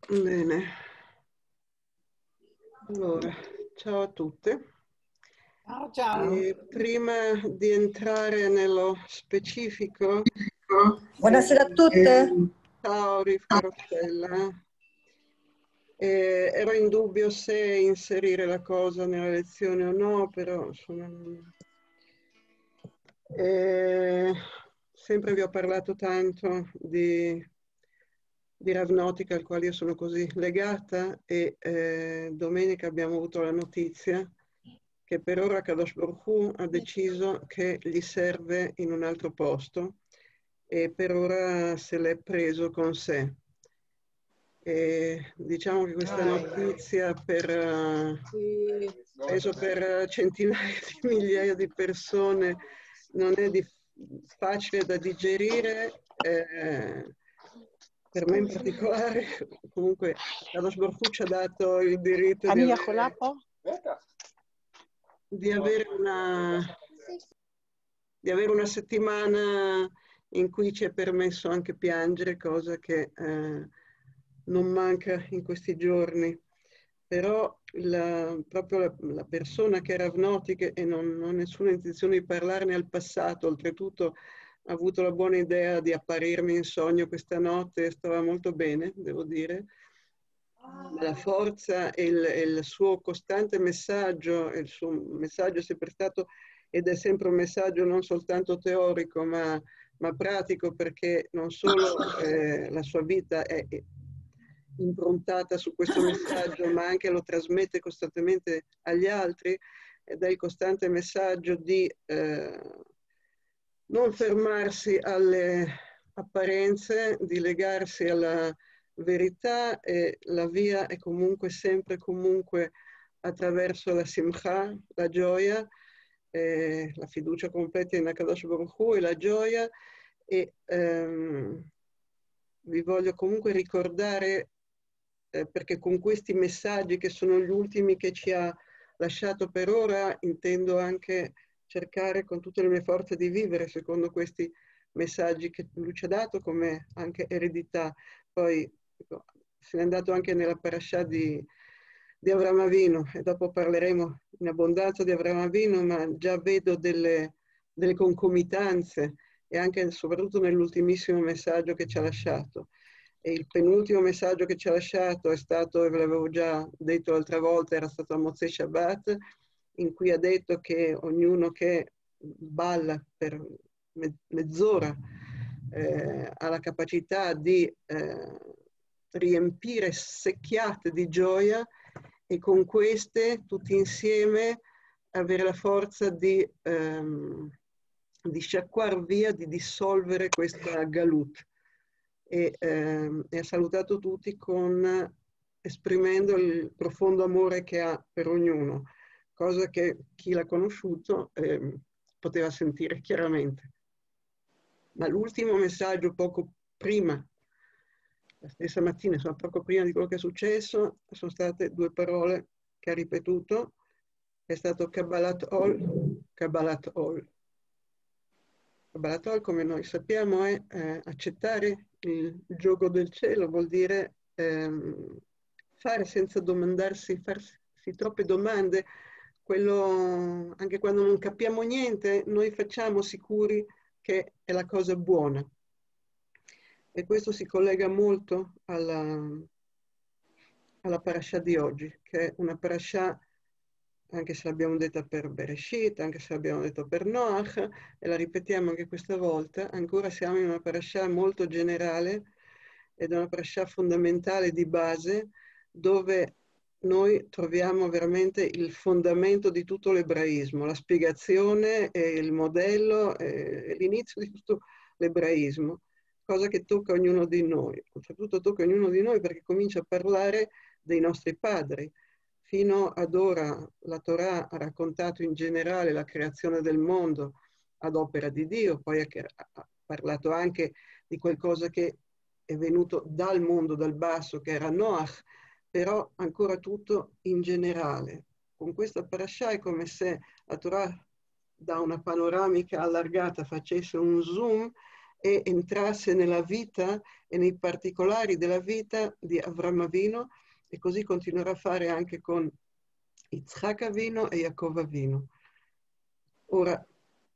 Bene, allora, ciao a tutte. Ciao, ciao. Prima di entrare nello specifico, Buonasera a eh, tutte. ciao Rivka Rossella, ero in dubbio se inserire la cosa nella lezione o no, però insomma, sempre vi ho parlato tanto di Ravnotica, al quale io sono così legata, e domenica abbiamo avuto la notizia che per ora Kadosh Baruch Hu ha deciso che gli serve in un altro posto e per ora se l'è preso con sé. E diciamo che questa notizia penso per centinaia di migliaia di persone non è facile da digerire. Per me in particolare, comunque, Kadosh Baruch Hu ci ha dato il diritto di avere una settimana in cui ci è permesso anche piangere, cosa che non manca in questi giorni. Però proprio la persona che era Ravnotic e non ho nessuna intenzione di parlarne al passato, oltretutto ha avuto la buona idea di apparirmi in sogno questa notte, stava molto bene, devo dire. La forza e il suo costante messaggio, il suo messaggio è sempre stato ed è sempre un messaggio non soltanto teorico ma pratico, perché non solo la sua vita è improntata su questo messaggio, ma anche lo trasmette costantemente agli altri, ed è il costante messaggio di non fermarsi alle apparenze, di legarsi alla verità, e la via è comunque sempre comunque attraverso la simcha, la gioia, la fiducia completa in Akadosh Baruch Hu e la gioia. E vi voglio comunque ricordare, perché con questi messaggi che sono gli ultimi che ci ha lasciato per ora, intendo anche cercare con tutte le mie forze di vivere secondo questi messaggi che lui ci ha dato come anche eredità. Poi se n'è andato anche nella parasha di Avraham Avinu, e dopo parleremo in abbondanza di Avraham Avinu, ma già vedo delle concomitanze, e anche soprattutto nell'ultimissimo messaggio che ci ha lasciato. E il penultimo messaggio che ci ha lasciato è stato, e ve l'avevo già detto l'altra volta, era stato a Motzei Shabbat, in cui ha detto che ognuno che balla per mezz'ora ha la capacità di riempire secchiate di gioia, e con queste tutti insieme avere la forza di sciacquare via, di dissolvere questa galut. E ha salutato tutti esprimendo il profondo amore che ha per ognuno, cosa che chi l'ha conosciuto poteva sentire chiaramente. Ma l'ultimo messaggio, poco prima, la stessa mattina, insomma, poco prima di quello che è successo, sono state due parole che ha ripetuto, è stato Kabbalat Ol, Kabbalat Ol. Kabbalat Ol, come noi sappiamo, è accettare il giogo del cielo, vuol dire fare senza domandarsi, farsi troppe domande, quello, anche quando non capiamo niente, noi facciamo sicuri che è la cosa buona. E questo si collega molto alla parasha di oggi, che è una parasha, anche se l'abbiamo detta per Bereshit, anche se l'abbiamo detto per Noach, e la ripetiamo anche questa volta, ancora siamo in una parasha molto generale, ed è una parasha fondamentale di base, dove noi troviamo veramente il fondamento di tutto l'ebraismo, la spiegazione e il modello e l'inizio di tutto l'ebraismo, cosa che tocca ognuno di noi. Oltretutto tocca ognuno di noi perché comincia a parlare dei nostri padri. Fino ad ora la Torah ha raccontato in generale la creazione del mondo ad opera di Dio, poi ha parlato anche di qualcosa che è venuto dal mondo, dal basso, che era Noach, però ancora tutto in generale. Con questa parasha è come se la Torah da una panoramica allargata facesse un zoom e entrasse nella vita e nei particolari della vita di Avram Avinu, e così continuerà a fare anche con Yitzhak Avinu e Yaakov Avinu. Ora,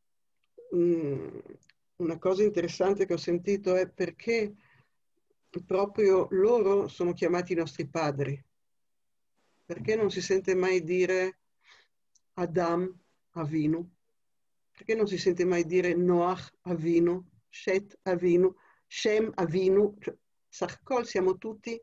una cosa interessante che ho sentito è perché proprio loro sono chiamati i nostri padri. Perché non si sente mai dire Adam Avinu? Perché non si sente mai dire Noach Avinu, Shet Avinu, Shem Avinu? Cioè, Sachkol siamo tutti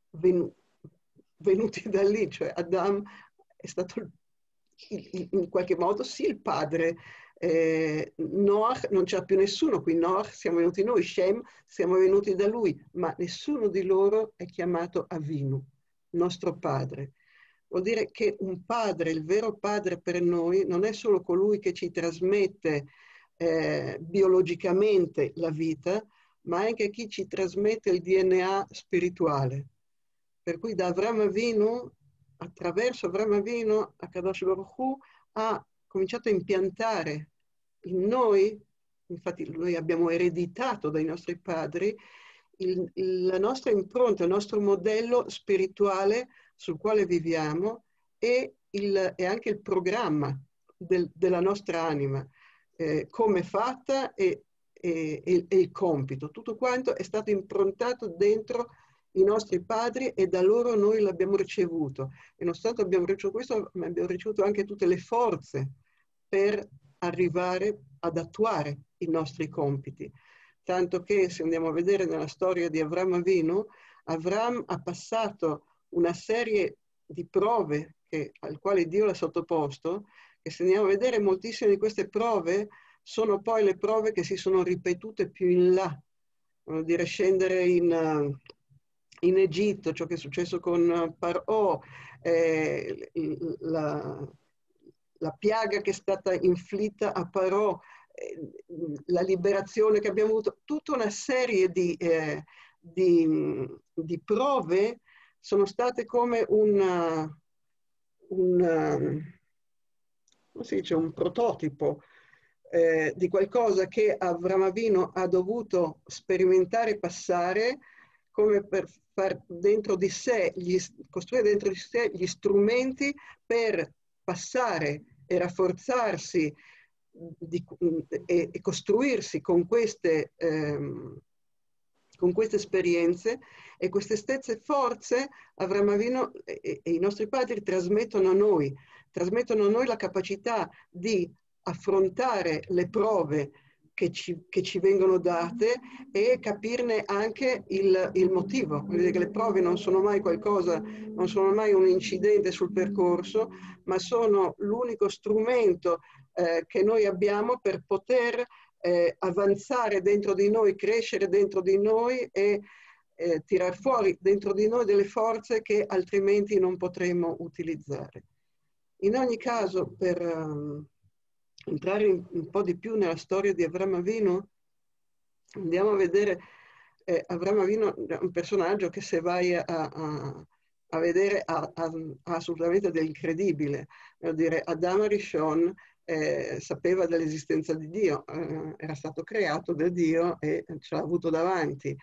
venuti da lì, cioè Adam è stato in qualche modo sì il padre. Noach non c'era più nessuno qui, Noach siamo venuti noi, Shem siamo venuti da lui, ma nessuno di loro è chiamato Avinu, nostro padre. Vuol dire che un padre, il vero padre per noi, non è solo colui che ci trasmette biologicamente la vita, ma anche chi ci trasmette il DNA spirituale. Per cui da Avram Avinu, attraverso Avram Avinu, Akadosh Baruch Hu ha cominciato a impiantare in noi, infatti noi abbiamo ereditato dai nostri padri, la nostra impronta, il nostro modello spirituale sul quale viviamo e anche il programma della nostra anima, come è fatta e il compito. Tutto quanto è stato improntato dentro i nostri padri e da loro noi l'abbiamo ricevuto. E non soltanto abbiamo ricevuto questo, ma abbiamo ricevuto anche tutte le forze per arrivare ad attuare i nostri compiti. Tanto che se andiamo a vedere nella storia di Avram Avinu, Avram ha passato una serie di prove al quale Dio l'ha sottoposto, e se andiamo a vedere moltissime di queste prove sono poi le prove che si sono ripetute più in là, vuol dire scendere in Egitto, ciò che è successo con Parò, la piaga che è stata inflitta a Parò, la liberazione che abbiamo avuto, tutta una serie di prove sono state come come si dice, un prototipo di qualcosa che Avram Avinu ha dovuto sperimentare e passare, come per far dentro di sé, costruire dentro di sé gli strumenti per passare e rafforzarsi e costruirsi con queste esperienze, e queste stesse forze Avram Avinu e i nostri padri trasmettono a noi la capacità di affrontare le prove che ci vengono date e capirne anche il motivo. Vuol dire che le prove non sono mai qualcosa, non sono mai un incidente sul percorso, ma sono l'unico strumento che noi abbiamo per poter avanzare dentro di noi, crescere dentro di noi e tirar fuori dentro di noi delle forze che altrimenti non potremo utilizzare. In ogni caso, per entrare un po' di più nella storia di Avram Avinu, andiamo a vedere Avram Avinu è un personaggio che, se vai a vedere, ha assolutamente dell'incredibile. Vuol dire, Adam Rishon sapeva dell'esistenza di Dio, era stato creato da Dio e ce l'ha avuto davanti.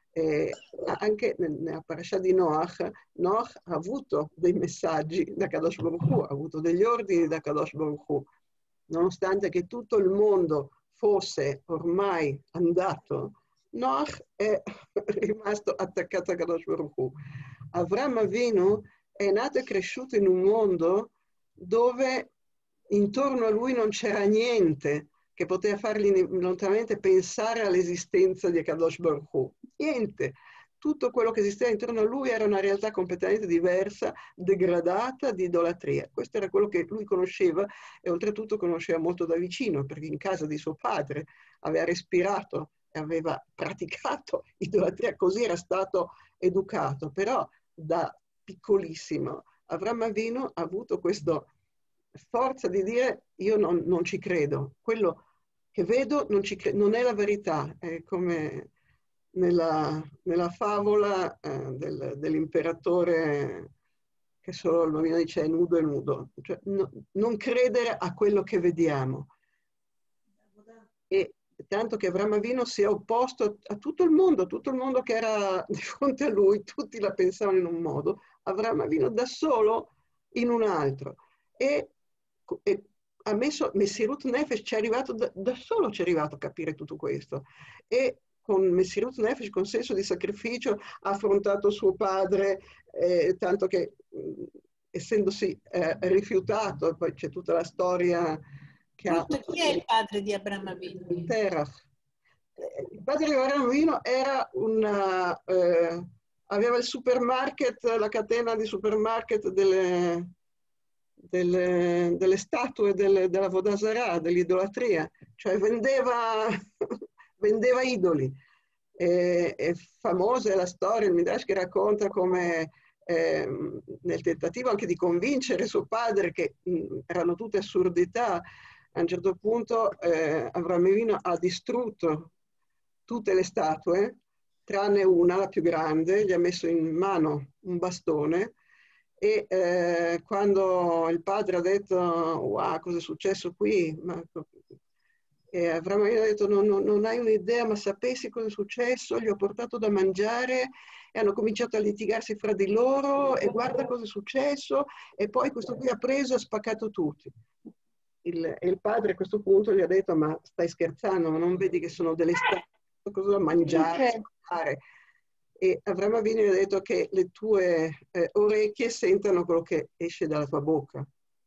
Anche nella parasha di Noach ha avuto dei messaggi da Kadosh Baruch Hu, ha avuto degli ordini da Kadosh Baruch Hu, nonostante che tutto il mondo fosse ormai andato. Noach è rimasto attaccato a Kadosh Baruch Hu. Avram Avinu è nato e cresciuto in un mondo dove intorno a lui non c'era niente che poteva fargli lontanamente pensare all'esistenza di Kadosh Baruch Hu. Niente. Tutto quello che esisteva intorno a lui era una realtà completamente diversa, degradata, di idolatria. Questo era quello che lui conosceva, e oltretutto conosceva molto da vicino, perché in casa di suo padre aveva respirato e aveva praticato idolatria, così era stato educato. Però da piccolissimo Avram Avinu ha avuto questa forza di dire: io non ci credo, quello che vedo non è la verità. È come nella favola dell'imperatore, che solo il bambino dice è nudo, cioè, non credere a quello che vediamo. E tanto che Avram Avinu si è opposto a tutto il mondo che era di fronte a lui, tutti la pensavano in un modo, Avram Avinu da solo in un altro. E ha messo Messirut Nefesh, ci è arrivato da solo, ci è arrivato a capire tutto questo. E con Messirut Nefesh, con senso di sacrificio, ha affrontato suo padre, tanto che essendosi rifiutato, poi c'è tutta la storia che ha... Chi è il padre di Avram Avinu? Terach. Il padre di Avram Avinu era aveva il supermarket, la catena di supermarket delle statue della Vodazara, dell'idolatria, cioè vendeva idoli. È famosa la storia, il Midrash, che racconta come nel tentativo anche di convincere suo padre che erano tutte assurdità, a un certo punto Avram Avinu ha distrutto tutte le statue, tranne una, la più grande, gli ha messo in mano un bastone e quando il padre ha detto wow, cosa è successo qui? E Avram Avinu ha detto non hai un'idea, ma sapessi cosa è successo, gli ho portato da mangiare e hanno cominciato a litigarsi fra di loro e guarda cosa è successo, e poi questo qui ha preso e ha spaccato tutti. Il padre a questo punto gli ha detto ma stai scherzando, ma non vedi che sono delle statue, cosa da mangiare, spaccare? E Avram Avinu gli ha detto che le tue orecchie sentano quello che esce dalla tua bocca.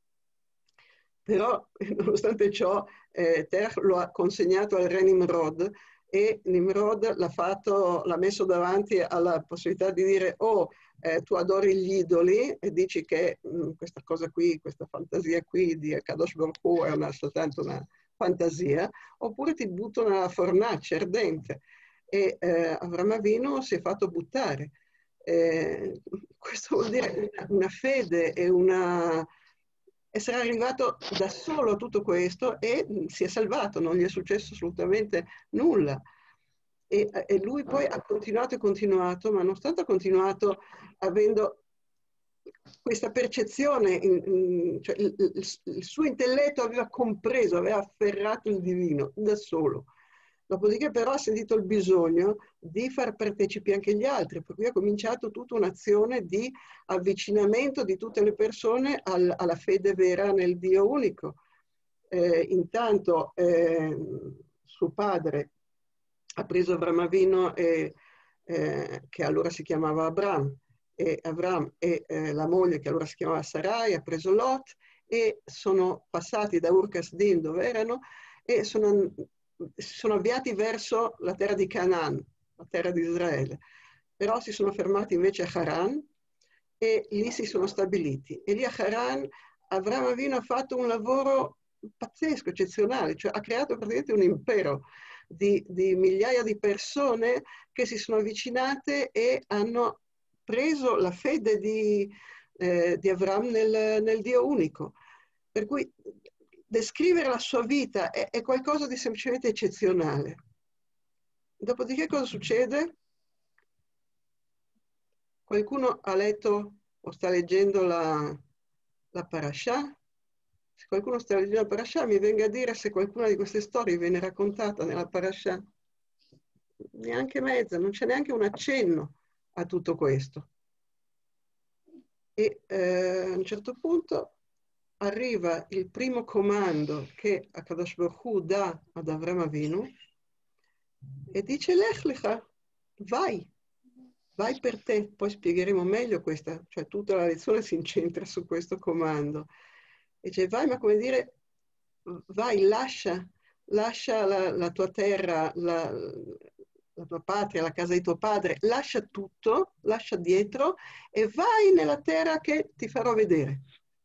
Però, nonostante ciò, Terach lo ha consegnato al re Nimrod e Nimrod l'ha messo davanti alla possibilità di dire tu adori gli idoli e dici che questa cosa qui, questa fantasia qui di Kadosh Baruch Hu è soltanto una fantasia, oppure ti butto nella fornace ardente. E Avram Avinu si è fatto buttare. Questo vuol dire una fede e essere arrivato da solo a tutto questo e si è salvato, non gli è successo assolutamente nulla. E lui poi ha continuato e continuato, ma nonostante ha continuato avendo questa percezione, cioè il suo intelletto aveva compreso, aveva afferrato il divino da solo. Dopodiché però ha sentito il bisogno di far partecipi anche gli altri, per cui ha cominciato tutta un'azione di avvicinamento di tutte le persone alla fede vera nel Dio unico. Intanto suo padre ha preso Avram Avinu, che allora si chiamava Avram e la moglie, che allora si chiamava Sarai, ha preso Lot e sono passati da Ur Kasdim, dove erano, e sono avviati verso la terra di Canaan, la terra di Israele. Però si sono fermati invece a Haran e lì si sono stabiliti. E lì a Haran Avram Avinu ha fatto un lavoro pazzesco, eccezionale, cioè ha creato praticamente un impero di migliaia di persone che si sono avvicinate e hanno preso la fede di Avram nel Dio unico. Per cui descrivere la sua vita è qualcosa di semplicemente eccezionale. Dopodiché cosa succede? Qualcuno ha letto o sta leggendo la parashah? Se qualcuno sta leggendo la parashah, mi venga a dire se qualcuna di queste storie viene raccontata nella parashah. Neanche mezza, non c'è neanche un accenno a tutto questo. E a un certo punto arriva il primo comando che Akadosh Baruch Hu dà ad Avram Avinu e dice Lech lecha, vai per te. Poi spiegheremo meglio questa, cioè tutta la lezione si incentra su questo comando. E dice vai, ma come dire, vai, lascia la tua terra, la tua patria, la casa di tuo padre, lascia tutto, lascia dietro e vai nella terra che ti farò vedere.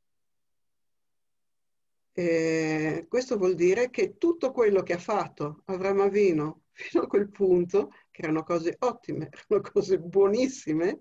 Questo vuol dire che tutto quello che ha fatto Avram Avinu fino a quel punto, che erano cose ottime, erano cose buonissime,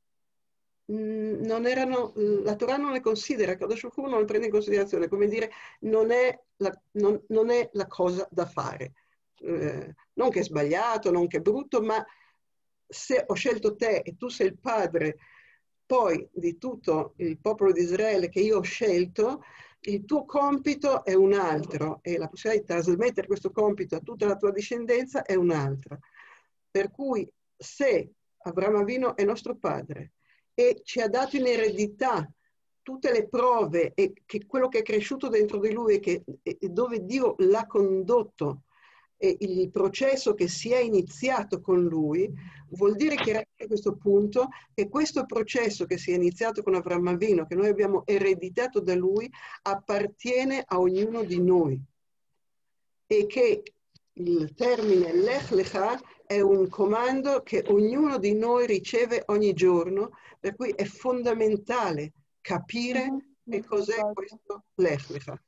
non erano, la Torah non le considera, Kadosh Baruch Hu non le prende in considerazione, come dire, non è la cosa da fare. Non che è sbagliato, non che è brutto, ma se ho scelto te e tu sei il padre poi di tutto il popolo di Israele che io ho scelto, il tuo compito è un altro e la possibilità di trasmettere questo compito a tutta la tua discendenza è un'altra. Per cui se Avramo Avinu è nostro padre e ci ha dato in eredità tutte le prove e che quello che è cresciuto dentro di lui e dove Dio l'ha condotto e il processo che si è iniziato con lui, vuol dire che a questo punto che questo processo che si è iniziato con Avramo Avinu, che noi abbiamo ereditato da lui, appartiene a ognuno di noi e che il termine Lech Lecha è un comando che ognuno di noi riceve ogni giorno, per cui è fondamentale capire che cos'è questo Lech Lecha.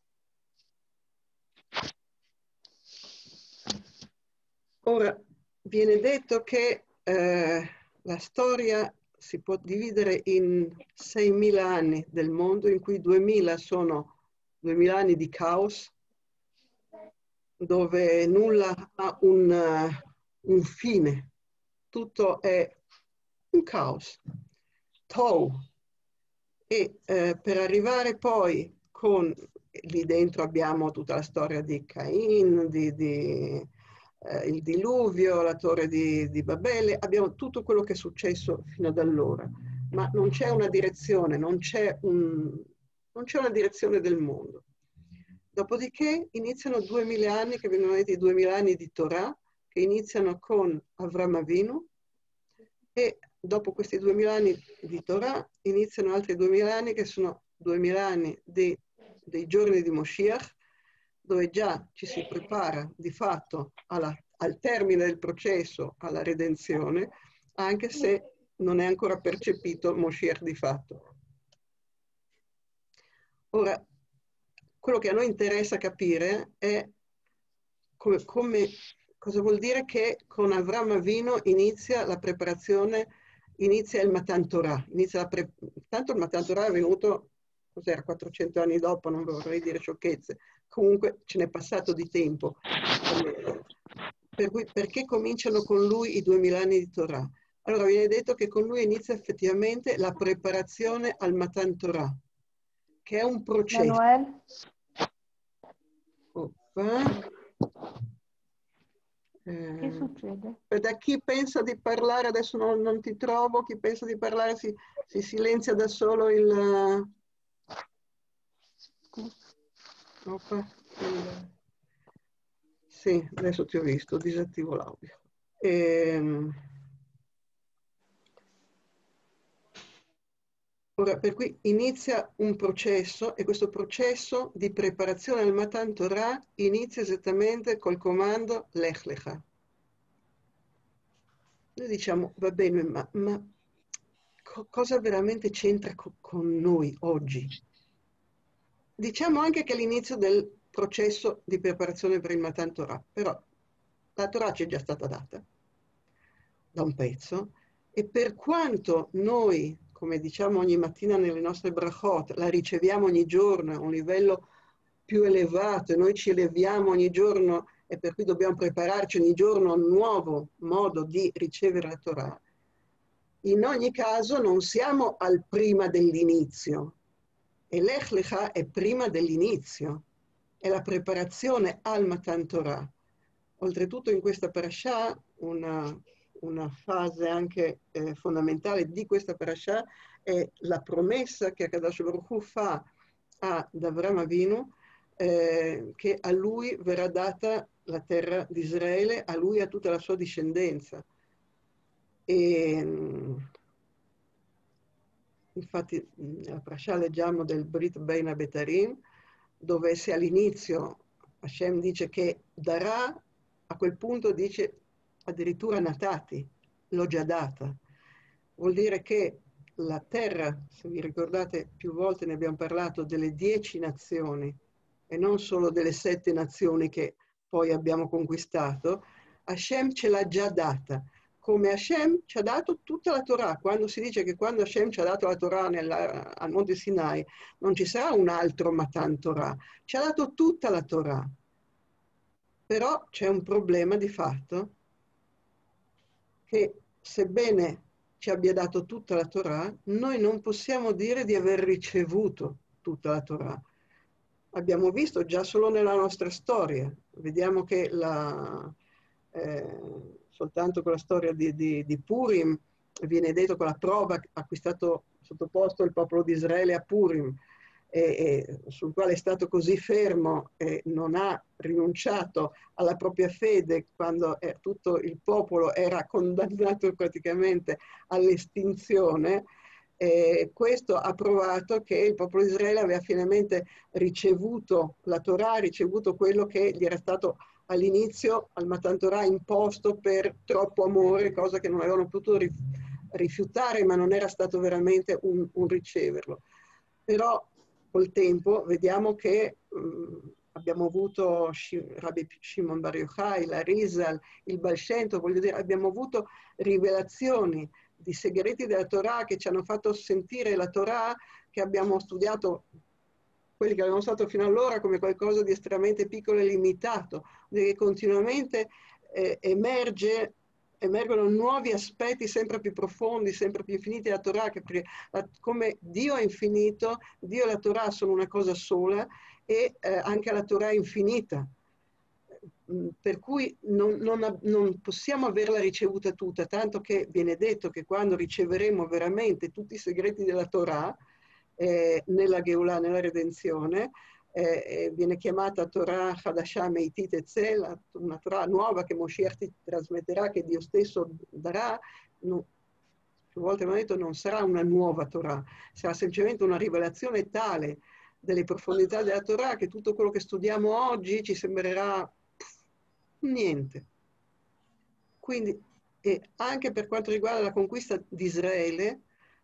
Ora, viene detto che la storia si può dividere in 6.000 anni del mondo, in cui 2.000 sono 2.000 anni di caos, dove nulla ha un fine, tutto è un caos, Tohu. E per arrivare poi lì dentro abbiamo tutta la storia di Cain, il diluvio, la torre di Babele, abbiamo tutto quello che è successo fino ad allora, ma non c'è una direzione, non c'è una direzione del mondo. Dopodiché iniziano 2.000 anni, che vengono detti 2.000 anni di Torah, che iniziano con Avramo Avinu, e dopo questi 2.000 anni di Torah iniziano altri 2.000 anni che sono 2.000 anni dei giorni di Moshiach, dove già ci si prepara di fatto al termine del processo, alla redenzione, anche se non è ancora percepito Moshiach di fatto. Ora, quello che a noi interessa capire è cosa vuol dire che con Avramo Avinu inizia la preparazione, inizia il Matan Torah. Tanto il Matan Torah è venuto, cos'era, 400 anni dopo, non vorrei dire sciocchezze, comunque ce n'è passato di tempo. Per cui perché cominciano con lui i 2.000 anni di Torah? Allora viene detto che con lui inizia effettivamente la preparazione al Matan Torah, che è un processo. Manuel? Che succede? Da chi pensa di parlare, adesso non ti trovo, chi pensa di parlare si silenzia da solo Sì, adesso ti ho visto, disattivo l'audio. Ora, per cui inizia un processo e questo processo di preparazione al Matan Torah inizia esattamente col comando Lech Lecha. Noi diciamo, va bene, ma cosa veramente c'entra con noi oggi? Diciamo anche che è l'inizio del processo di preparazione per il Matan Torah, però la Torah ci è già stata data da un pezzo e per quanto noi, come diciamo ogni mattina nelle nostre brachot, la riceviamo ogni giorno a un livello più elevato e noi ci eleviamo ogni giorno e per cui dobbiamo prepararci ogni giorno a un nuovo modo di ricevere la Torah, in ogni caso non siamo al prima dell'inizio. E Lech Lecha è prima dell'inizio, è la preparazione al Matan Torah. Oltretutto in questa parashah, una fase anche fondamentale di questa parashah è la promessa che Akadosh Baruch Hu fa ad Avramo Avinu che a lui verrà data la terra di Israele, a lui e a tutta la sua discendenza. Infatti nella parashah leggiamo del Brit Bein Abetarim, dove se all'inizio Hashem dice che darà, a quel punto dice addirittura natati, l'ho già data. Vuol dire che la terra, se vi ricordate più volte ne abbiamo parlato, delle 10 nazioni e non solo delle 7 nazioni che poi abbiamo conquistato, Hashem ce l'ha già data. Come Hashem ci ha dato tutta la Torah. Quando si dice che quando Hashem ci ha dato la Torah al Monte Sinai, non ci sarà un altro Matan Torah, ci ha dato tutta la Torah. Però c'è un problema di fatto, che sebbene ci abbia dato tutta la Torah, noi non possiamo dire di aver ricevuto tutta la Torah. abbiamo visto già solo nella nostra storia. Vediamo che soltanto con la storia di Purim viene detto con la prova a cui è stato sottoposto il popolo di Israele a Purim, sul quale è stato così fermo e non ha rinunciato alla propria fede quando tutto il popolo era condannato praticamente all'estinzione. Questo ha provato che il popolo di Israele aveva finalmente ricevuto la Torah, ricevuto quello che gli era stato all'inizio al Matan Torah imposto per troppo amore, cosa che non avevano potuto rifiutare, ma non era stato veramente un riceverlo. Però col tempo vediamo che abbiamo avuto Rabbi Shimon Bar Yochai, la Rizal, il Baal Shem Tov, voglio dire, abbiamo avuto rivelazioni di segreti della Torah che ci hanno fatto sentire la Torah che abbiamo studiato, quelli che abbiamo studiato fino allora, come qualcosa di estremamente piccolo e limitato, che continuamente emergono nuovi aspetti sempre più profondi, sempre più infiniti della Torah, che come Dio è infinito, Dio e la Torah sono una cosa sola e anche la Torah è infinita. Per cui non possiamo averla ricevuta tutta, tanto che viene detto che quando riceveremo veramente tutti i segreti della Torah, nella Geulah, nella redenzione, viene chiamata Torah Hadashah Meitit Etzel, una Torah nuova che Moshiach ti trasmetterà, che Dio stesso darà. Più volte mi hanno detto non sarà una nuova Torah, sarà semplicemente una rivelazione tale delle profondità della Torah che tutto quello che studiamo oggi ci sembrerà niente. Quindi anche per quanto riguarda la conquista di Israele,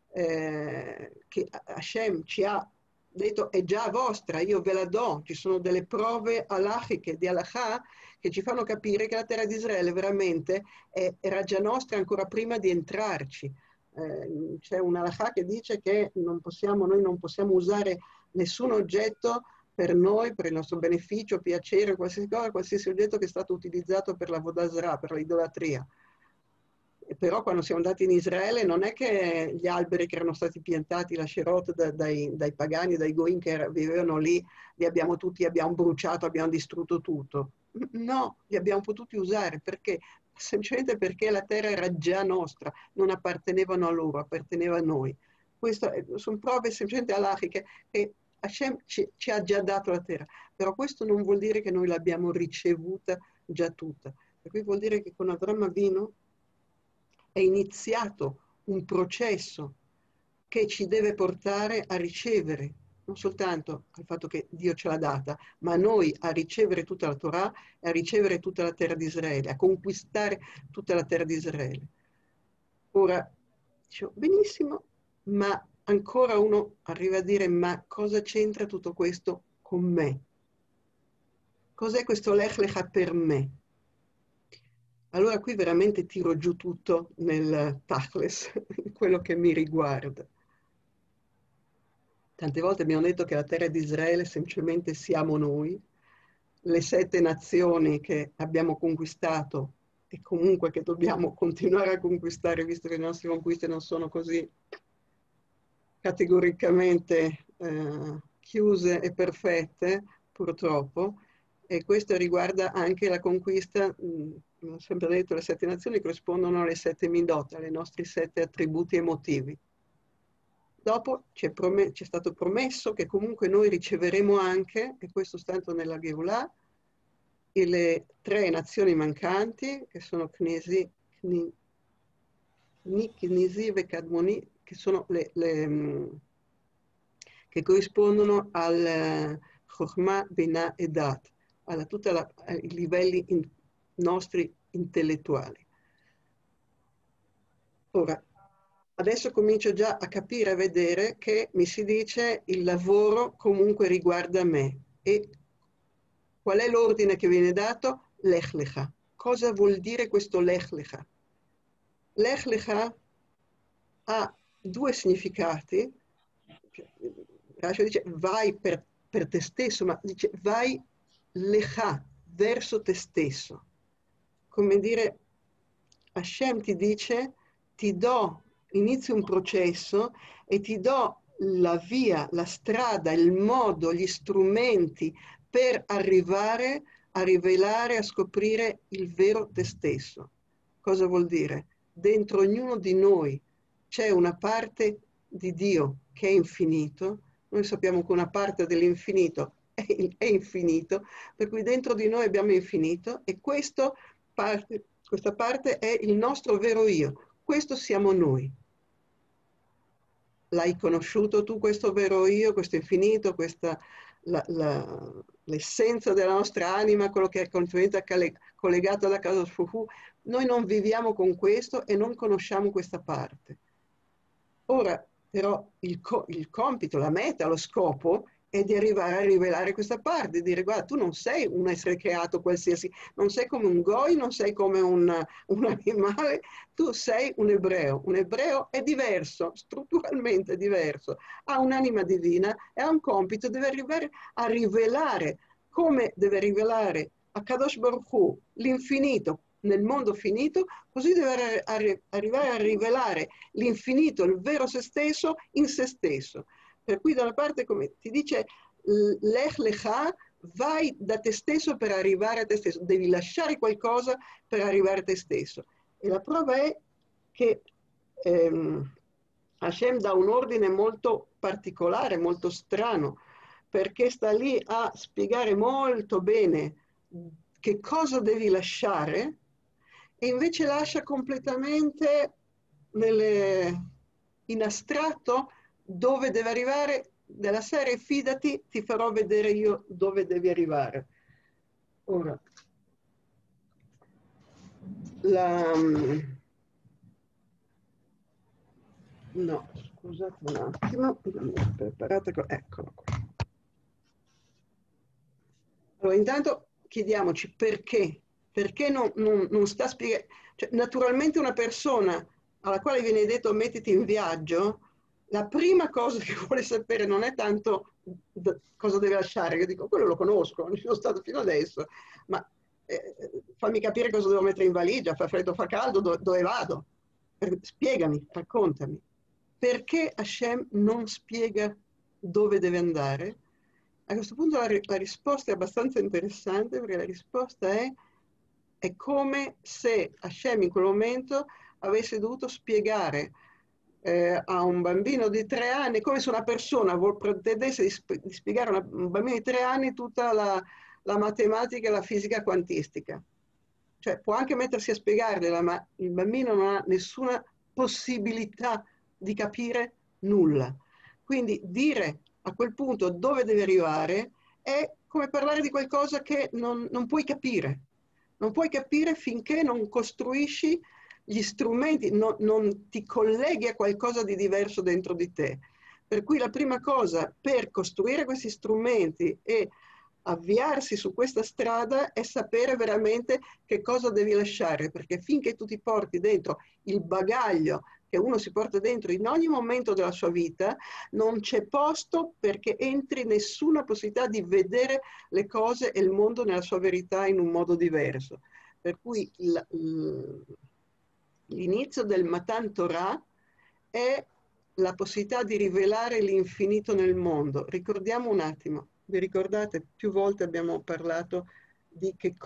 che Hashem ci ha detto è già vostra, io ve la do, ci sono delle prove halachiche di halakha che ci fanno capire che la terra di Israele veramente era già nostra ancora prima di entrarci. C'è un halakha che dice che noi non possiamo usare nessun oggetto per noi, per il nostro beneficio, piacere, qualsiasi cosa, qualsiasi oggetto che è stato utilizzato per la Avodah Zarah, per l'idolatria. Però quando siamo andati in Israele non è che gli alberi che erano stati piantati, la Sherot, dai pagani, dai Goim che vivevano lì, li abbiamo bruciato, abbiamo distrutto tutto. No, li abbiamo potuti usare. Perché? Semplicemente perché la terra era già nostra, non appartenevano a loro, apparteneva a noi. Queste sono prove semplicemente halachiche che Hashem ci ha già dato la terra, però questo non vuol dire che noi l'abbiamo ricevuta già tutta. Per cui vuol dire che con Avram Avinu è iniziato un processo che ci deve portare a ricevere, non soltanto al fatto che Dio ce l'ha data, ma noi a ricevere tutta la Torah e a ricevere tutta la terra di Israele, a conquistare tutta la terra di Israele. Ora, dicevo, benissimo, ma ancora uno arriva a dire, ma cosa c'entra tutto questo con me? Cos'è questo Lech Lecha per me? Allora qui veramente tiro giù tutto nel Tachles, quello che mi riguarda. Tante volte abbiamo detto che la terra di Israele semplicemente siamo noi, le 7 nazioni che abbiamo conquistato e comunque che dobbiamo continuare a conquistare, visto che le nostre conquiste non sono così categoricamente chiuse e perfette, purtroppo, e questo riguarda anche la conquista, ho sempre detto, le 7 nazioni corrispondono alle 7 midot, ai nostri 7 attributi emotivi. Dopo ci è stato promesso che comunque noi riceveremo anche, e questo stanto nella Geulah, le 3 nazioni mancanti, che sono Knesi e Kadmoni, che sono che corrispondono al Chokhmah, Binah e Dat, ai livelli nostri intellettuali. Ora, adesso comincio già a capire, a vedere che mi si dice il lavoro comunque riguarda me. E qual è l'ordine che viene dato? Lech Lecha. Cosa vuol dire questo Lech Lecha? Lech Lecha ha 2 significati. Rashi dice vai per te stesso, ma dice vai Lecha, verso te stesso. Come dire, Hashem ti dice, inizio un processo e ti do la via, la strada, il modo, gli strumenti per arrivare a rivelare, a scoprire il vero te stesso. Cosa vuol dire? Dentro ognuno di noi c'è una parte di Dio che è infinito. Noi sappiamo che una parte dell'infinito è infinito, per cui dentro di noi abbiamo infinito e questa parte è il nostro vero io. Questo siamo noi. L'hai conosciuto tu questo vero io, questo infinito, l'essenza della nostra anima, quello che è continuamente collegato alla Kadosh Baruch Hu. Noi non viviamo con questo e non conosciamo questa parte. Ora, però, il compito, la meta, lo scopo è di arrivare a rivelare questa parte, di dire guarda, tu non sei un essere creato qualsiasi, non sei come un goi, non sei come un animale, tu sei un ebreo. Un ebreo è diverso, strutturalmente diverso, ha un'anima divina e ha un compito, deve arrivare a rivelare, come deve rivelare a Kadosh Baruch Hu l'infinito nel mondo finito, così deve arrivare a rivelare l'infinito, il vero se stesso, in se stesso. Per cui da una parte, come ti dice, lech lecha, vai da te stesso per arrivare a te stesso, devi lasciare qualcosa per arrivare a te stesso. E la prova è che Hashem dà un ordine molto particolare, molto strano, perché sta lì a spiegare molto bene che cosa devi lasciare e invece lascia completamente in astratto dove deve arrivare, della serie fidati, ti farò vedere io dove devi arrivare. Ora, no, scusate un attimo, preparate, eccolo qua. Allora, intanto chiediamoci perché non sta spiegando, cioè, naturalmente una persona alla quale viene detto mettiti in viaggio, la prima cosa che vuole sapere non è tanto cosa deve lasciare, io dico quello lo conosco, non ci sono stato fino adesso, ma fammi capire cosa devo mettere in valigia, fa freddo, fa caldo, dove vado? Spiegami, raccontami. Perché Hashem non spiega dove deve andare? A questo punto la risposta è abbastanza interessante, perché la risposta è come se Hashem in quel momento avesse dovuto spiegare a un bambino di 3 anni, come se una persona pretendesse di spiegare a un bambino di 3 anni tutta la matematica e la fisica quantistica. Cioè può anche mettersi a spiegargliela, ma il bambino non ha nessuna possibilità di capire nulla. Quindi dire a quel punto dove deve arrivare è come parlare di qualcosa che non puoi capire. Non puoi capire finché non costruisci gli strumenti, non ti colleghi a qualcosa di diverso dentro di te. Per cui la prima cosa per costruire questi strumenti e avviarsi su questa strada è sapere veramente che cosa devi lasciare, perché finché tu ti porti dentro il bagaglio che uno si porta dentro in ogni momento della sua vita, non c'è posto perché entri nessuna possibilità di vedere le cose e il mondo nella sua verità in un modo diverso. Per cui l'inizio del Matan Torah è la possibilità di rivelare l'infinito nel mondo. Ricordiamo un attimo, vi ricordate, più volte abbiamo parlato di che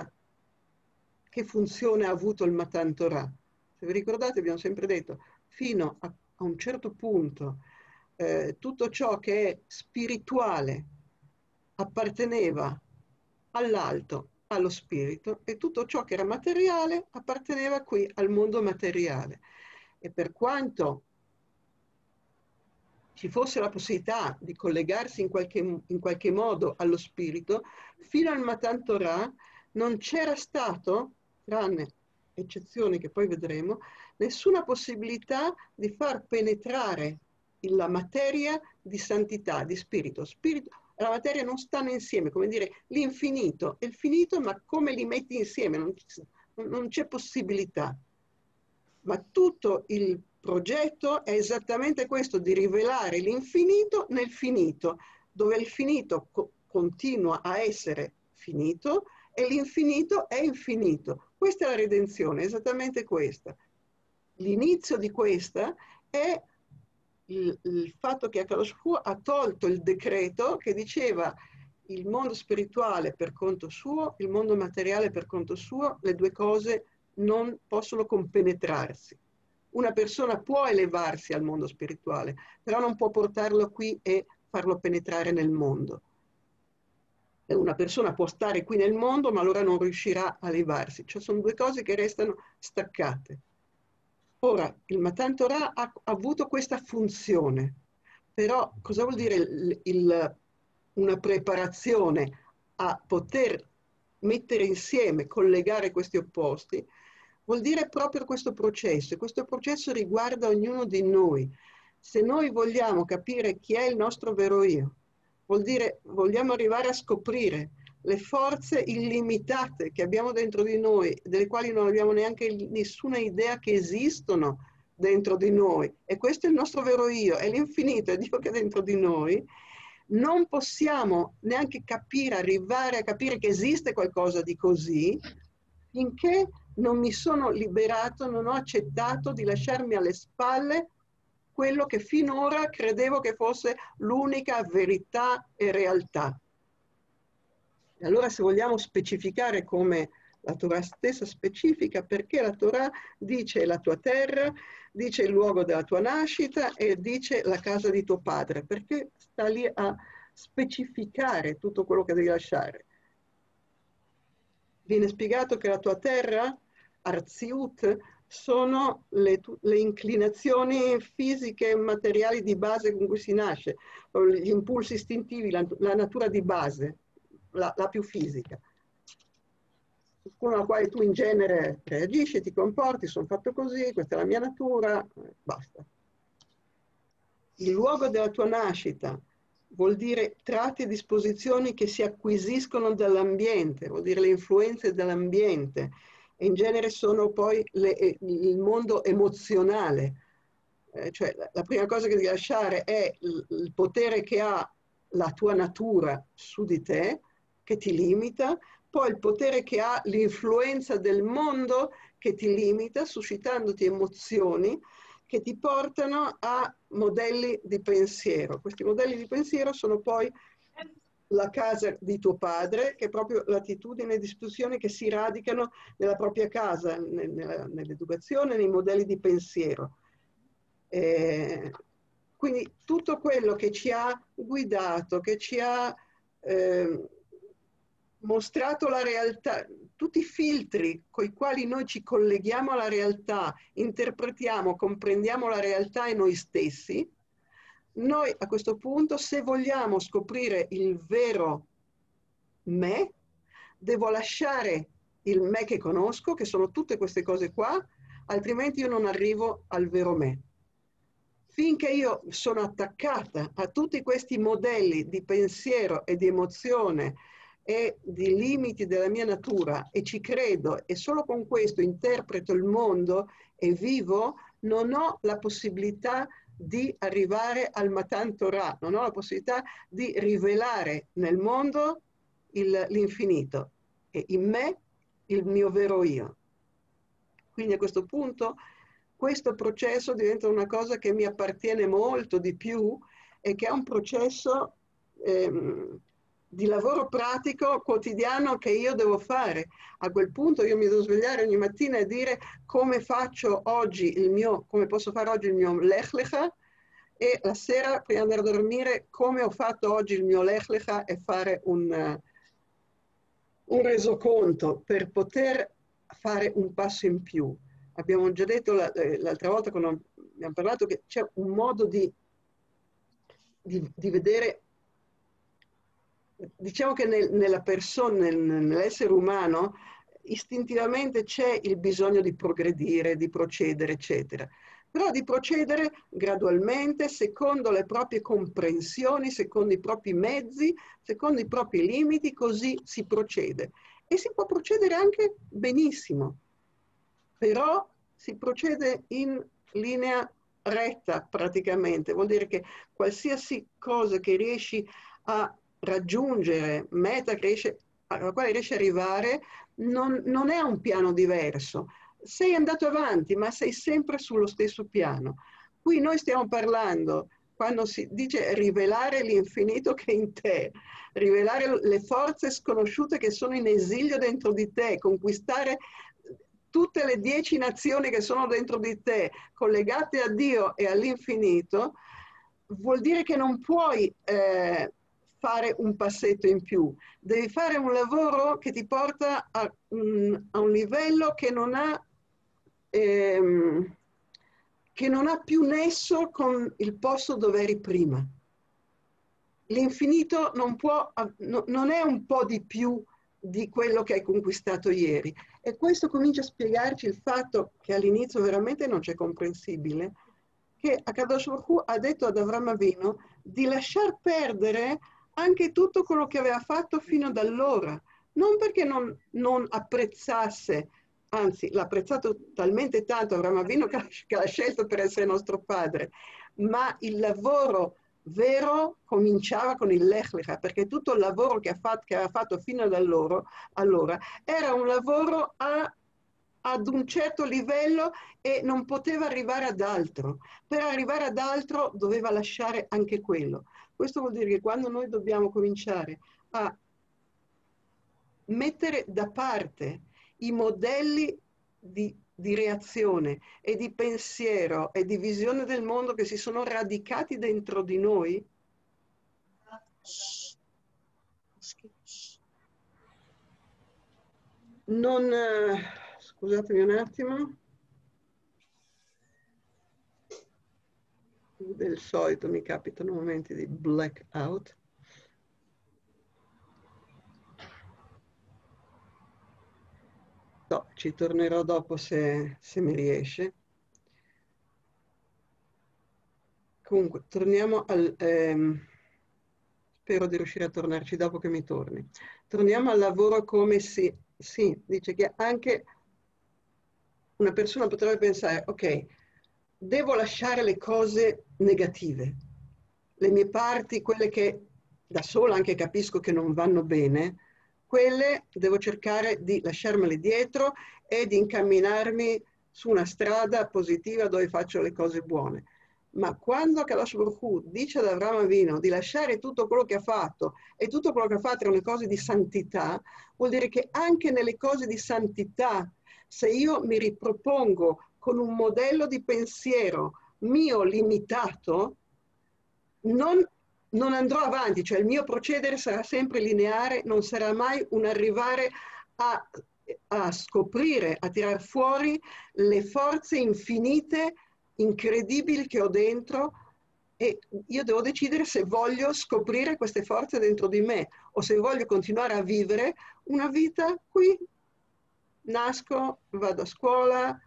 funzione ha avuto il Matan Torah. Se vi ricordate abbiamo sempre detto, fino a un certo punto tutto ciò che è spirituale apparteneva all'alto, allo spirito, e tutto ciò che era materiale apparteneva qui al mondo materiale. E per quanto ci fosse la possibilità di collegarsi in qualche modo allo spirito, fino al Matan Torah non c'era stato, tranne eccezioni che poi vedremo, nessuna possibilità di far penetrare la materia di santità, di spirito. Spirito e la materia non stanno insieme, come dire l'infinito e il finito, ma come li metti insieme? Non c'è possibilità. Ma tutto il progetto è esattamente questo, di rivelare l'infinito nel finito, dove il finito continua a essere finito e l'infinito è infinito. Questa è la redenzione, esattamente questa. L'inizio di questa è il fatto che Akadosh Hu ha tolto il decreto che diceva il mondo spirituale per conto suo, il mondo materiale per conto suo, le due cose non possono compenetrarsi. Una persona può elevarsi al mondo spirituale, però non può portarlo qui e farlo penetrare nel mondo. Una persona può stare qui nel mondo, ma allora non riuscirà a elevarsi. Cioè sono due cose che restano staccate. Ora, il Matan Torah ha avuto questa funzione, però cosa vuol dire una preparazione a poter mettere insieme, collegare questi opposti? Vuol dire proprio questo processo, e questo processo riguarda ognuno di noi. Se noi vogliamo capire chi è il nostro vero io, vuol dire vogliamo arrivare a scoprire le forze illimitate che abbiamo dentro di noi, delle quali non abbiamo neanche nessuna idea che esistono dentro di noi, e questo è il nostro vero io, è l'infinito, è Dio che è dentro di noi, non possiamo neanche capire, arrivare a capire che esiste qualcosa di così, finché non mi sono liberato, non ho accettato di lasciarmi alle spalle quello che finora credevo che fosse l'unica verità e realtà. E allora se vogliamo specificare come la Torah stessa specifica, perché la Torah dice la tua terra, dice il luogo della tua nascita e dice la casa di tuo padre, perché sta lì a specificare tutto quello che devi lasciare. Viene spiegato che la tua terra, Arziut, sono le inclinazioni fisiche e materiali di base con cui si nasce, gli impulsi istintivi, la natura di base, la più fisica, con la quale tu in genere reagisci, ti comporti, sono fatto così, questa è la mia natura, basta. Il luogo della tua nascita vuol dire tratti e disposizioni che si acquisiscono dall'ambiente, vuol dire le influenze dell'ambiente, e in genere sono poi il mondo emozionale, cioè la prima cosa che devi lasciare è il potere che ha la tua natura su di te, che ti limita, poi il potere che ha l'influenza del mondo che ti limita, suscitandoti emozioni che ti portano a modelli di pensiero. Questi modelli di pensiero sono poi la casa di tuo padre, che è proprio l'attitudine e disposizioni che si radicano nella propria casa, nell'educazione, nei modelli di pensiero. Quindi tutto quello che ci ha guidato, che ci ha mostrato la realtà, tutti i filtri con i quali noi ci colleghiamo alla realtà, interpretiamo, comprendiamo la realtà e noi stessi, noi a questo punto, se vogliamo scoprire il vero me, devo lasciare il me che conosco, che sono tutte queste cose qua, altrimenti io non arrivo al vero me. Finché io sono attaccata a tutti questi modelli di pensiero e di emozione e di limiti della mia natura e ci credo e solo con questo interpreto il mondo e vivo, non ho la possibilità di arrivare al Matan Torah, non ho la possibilità di rivelare nel mondo l'infinito e in me il mio vero io. Quindi a questo punto questo processo diventa una cosa che mi appartiene molto di più e che è un processo di lavoro pratico quotidiano che io devo fare. A quel punto io mi devo svegliare ogni mattina e dire come faccio oggi come posso fare oggi il mio Lech Lecha, e la sera prima di andare a dormire come ho fatto oggi il mio Lech Lecha e fare un resoconto per poter fare un passo in più. Abbiamo già detto l'altra volta quando abbiamo parlato che c'è un modo di vedere, diciamo che nella persona, nell'essere umano, istintivamente c'è il bisogno di progredire, di procedere, eccetera. Però di procedere gradualmente, secondo le proprie comprensioni, secondo i propri mezzi, secondo i propri limiti, così si procede. E si può procedere anche benissimo, però si procede in linea retta praticamente. Vuol dire che qualsiasi cosa che riesci a raggiungere, meta alla quale riesci ad arrivare, non è un piano diverso. Sei andato avanti, ma sei sempre sullo stesso piano. Qui noi stiamo parlando, quando si dice rivelare l'infinito che è in te, rivelare le forze sconosciute che sono in esilio dentro di te, conquistare tutte le 10 nazioni che sono dentro di te, collegate a Dio e all'infinito, vuol dire che non puoi fare un passetto in più. Devi fare un lavoro che ti porta a un livello che non ha più nesso con il posto dove eri prima. L'infinito non è un po' di più di quello che hai conquistato ieri. E questo comincia a spiegarci il fatto che all'inizio veramente non c'è comprensibile, che Akadosh Baruch Hu ha detto ad Avram Avinu di lasciar perdere anche tutto quello che aveva fatto fino ad allora, non perché non apprezzasse, anzi l'ha apprezzato talmente tanto Avram Avinu che l'ha scelto per essere nostro padre, ma il lavoro vero cominciava con il Lech Lecha, perché tutto il lavoro che aveva fatto fino ad allora era un lavoro ad un certo livello e non poteva arrivare ad altro. Per arrivare ad altro doveva lasciare anche quello. Questo vuol dire che quando noi dobbiamo cominciare a mettere da parte i modelli di reazione e di pensiero e di visione del mondo che si sono radicati dentro di noi, scusatemi un attimo, del solito mi capitano momenti di blackout. No, ci tornerò dopo se mi riesce. Comunque, torniamo spero di riuscire a tornarci dopo che mi torni. Torniamo al lavoro come sì, dice che anche una persona potrebbe pensare, ok, devo lasciare le cose negative, le mie parti, quelle che da sola anche capisco che non vanno bene, quelle devo cercare di lasciarmele dietro e di incamminarmi su una strada positiva dove faccio le cose buone. Ma quando Akadosh Baruch Hu dice ad Avram Avinu di lasciare tutto quello che ha fatto, e tutto quello che ha fatto erano le cose di santità, vuol dire che anche nelle cose di santità, se io mi ripropongo con un modello di pensiero mio limitato, non andrò avanti, cioè il mio procedere sarà sempre lineare, non sarà mai un arrivare a scoprire, a tirar fuori le forze infinite, incredibili che ho dentro, e io devo decidere se voglio scoprire queste forze dentro di me o se voglio continuare a vivere una vita qui. Nasco, vado a scuola,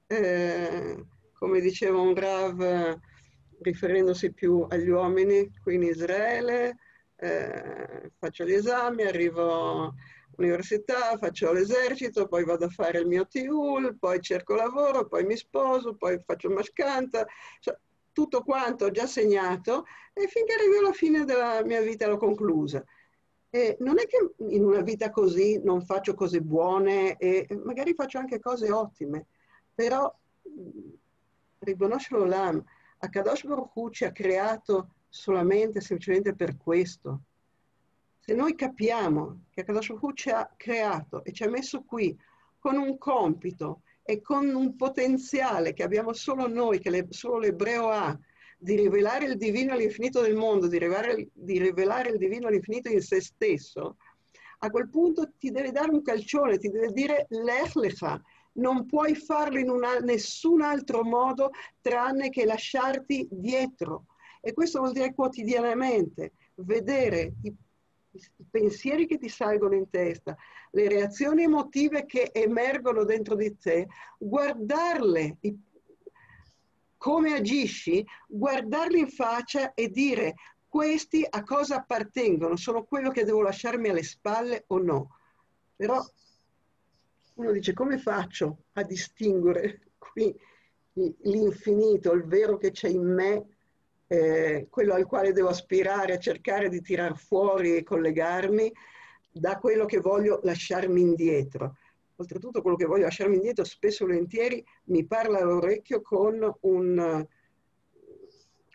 come diceva un Rav, riferendosi più agli uomini qui in Israele, faccio gli esami, arrivo all'università, faccio l'esercito, poi vado a fare il mio TUL, poi cerco lavoro, poi mi sposo, poi faccio il mashkanta, cioè, tutto quanto ho già segnato e finché arrivo alla fine della mia vita l'ho conclusa. E non è che in una vita così non faccio cose buone e magari faccio anche cose ottime, però Ribono Shel Olam, Akadosh Baruch Hu ci ha creato solamente, semplicemente per questo. Se noi capiamo che Akadosh Baruch Hu ci ha creato e ci ha messo qui con un compito e con un potenziale che abbiamo solo noi, che solo l'ebreo ha, di rivelare il divino all'infinito del mondo, di rivelare il divino all'infinito in se stesso, a quel punto ti deve dare un calcione, ti deve dire Lech Lecha, non puoi farlo in nessun altro modo tranne che lasciarti dietro. E questo vuol dire quotidianamente vedere i pensieri che ti salgono in testa, le reazioni emotive che emergono dentro di te, guardarle, come agisci, guardarli in faccia e dire questi a cosa appartengono, sono quello che devo lasciarmi alle spalle o no. Però uno dice come faccio a distinguere qui l'infinito, il vero che c'è in me, quello al quale devo aspirare a cercare di tirar fuori e collegarmi, da quello che voglio lasciarmi indietro. Oltretutto quello che voglio lasciarmi indietro spesso e volentieri mi parla all'orecchio con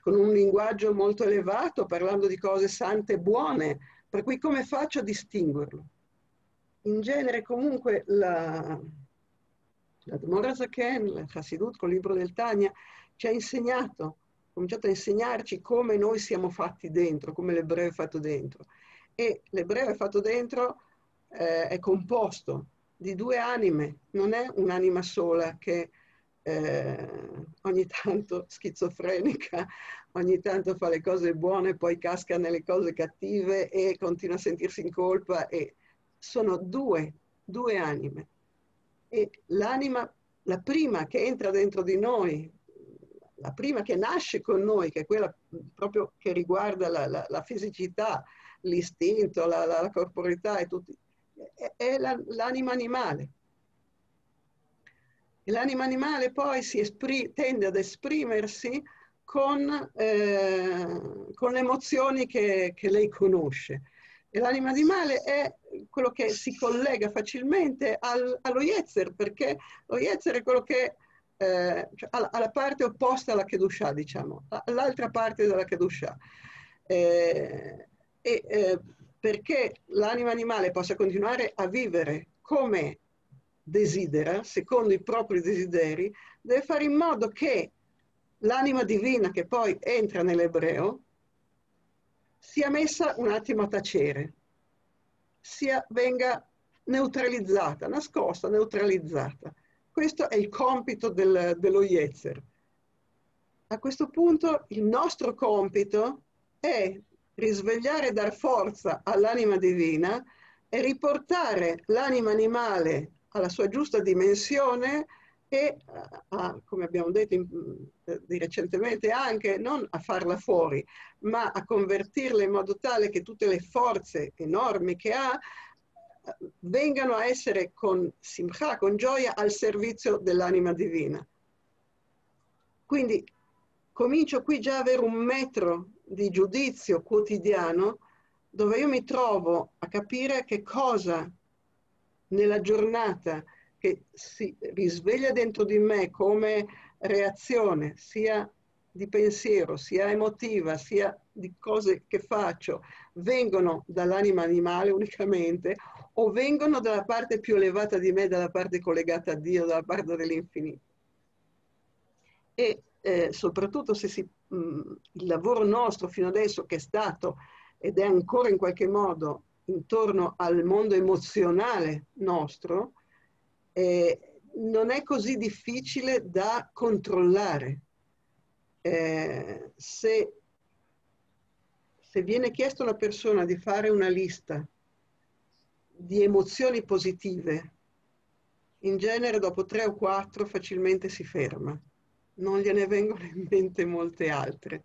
con un linguaggio molto elevato, parlando di cose sante e buone, per cui come faccio a distinguerlo? In genere comunque l'Admor HaZaken, il Hasidut col libro del Tanya, ci ha cominciato a insegnarci come noi siamo fatti dentro, come l'ebreo è fatto dentro. E l'ebreo è fatto dentro, è composto di due anime, non è un'anima sola che ogni tanto schizofrenica, ogni tanto fa le cose buone, poi casca nelle cose cattive e continua a sentirsi in colpa. E sono due anime. E l'anima, la prima che entra dentro di noi, la prima che nasce con noi, che è quella proprio che riguarda la fisicità, l'istinto, la corporeità e tutti, è l'anima animale. E l'anima animale poi tende ad esprimersi con le emozioni che lei conosce. E l'anima animale è quello che si collega facilmente allo Yetzer, perché lo Yetzer è quello che cioè alla parte opposta alla Kedushah, diciamo, all'altra parte della Kedushah. Perché l'anima animale possa continuare a vivere come desidera, secondo i propri desideri, deve fare in modo che l'anima divina che poi entra nell'ebreo sia messa un attimo a tacere, venga neutralizzata, nascosta, neutralizzata. Questo è il compito dello Yetzer. A questo punto il nostro compito è risvegliare e dar forza all'anima divina e riportare l'anima animale alla sua giusta dimensione e, come abbiamo detto di recentemente, anche non a farla fuori, ma a convertirla in modo tale che tutte le forze enormi che ha vengano a essere con simcha, con gioia, al servizio dell'anima divina. Quindi comincio qui già a avere un metro di giudizio quotidiano dove io mi trovo a capire che cosa nella giornata che si risveglia dentro di me come reazione, sia di pensiero, sia emotiva, sia di cose che faccio, vengono dall'anima animale unicamente o vengono dalla parte più elevata di me, dalla parte collegata a Dio, dalla parte dell'infinito. E soprattutto se il lavoro nostro fino adesso, che è stato ed è ancora in qualche modo intorno al mondo emozionale nostro, non è così difficile da controllare. Se viene chiesto a una persona di fare una lista di emozioni positive, in genere dopo 3 o 4 facilmente si ferma. Non gliene vengono in mente molte altre.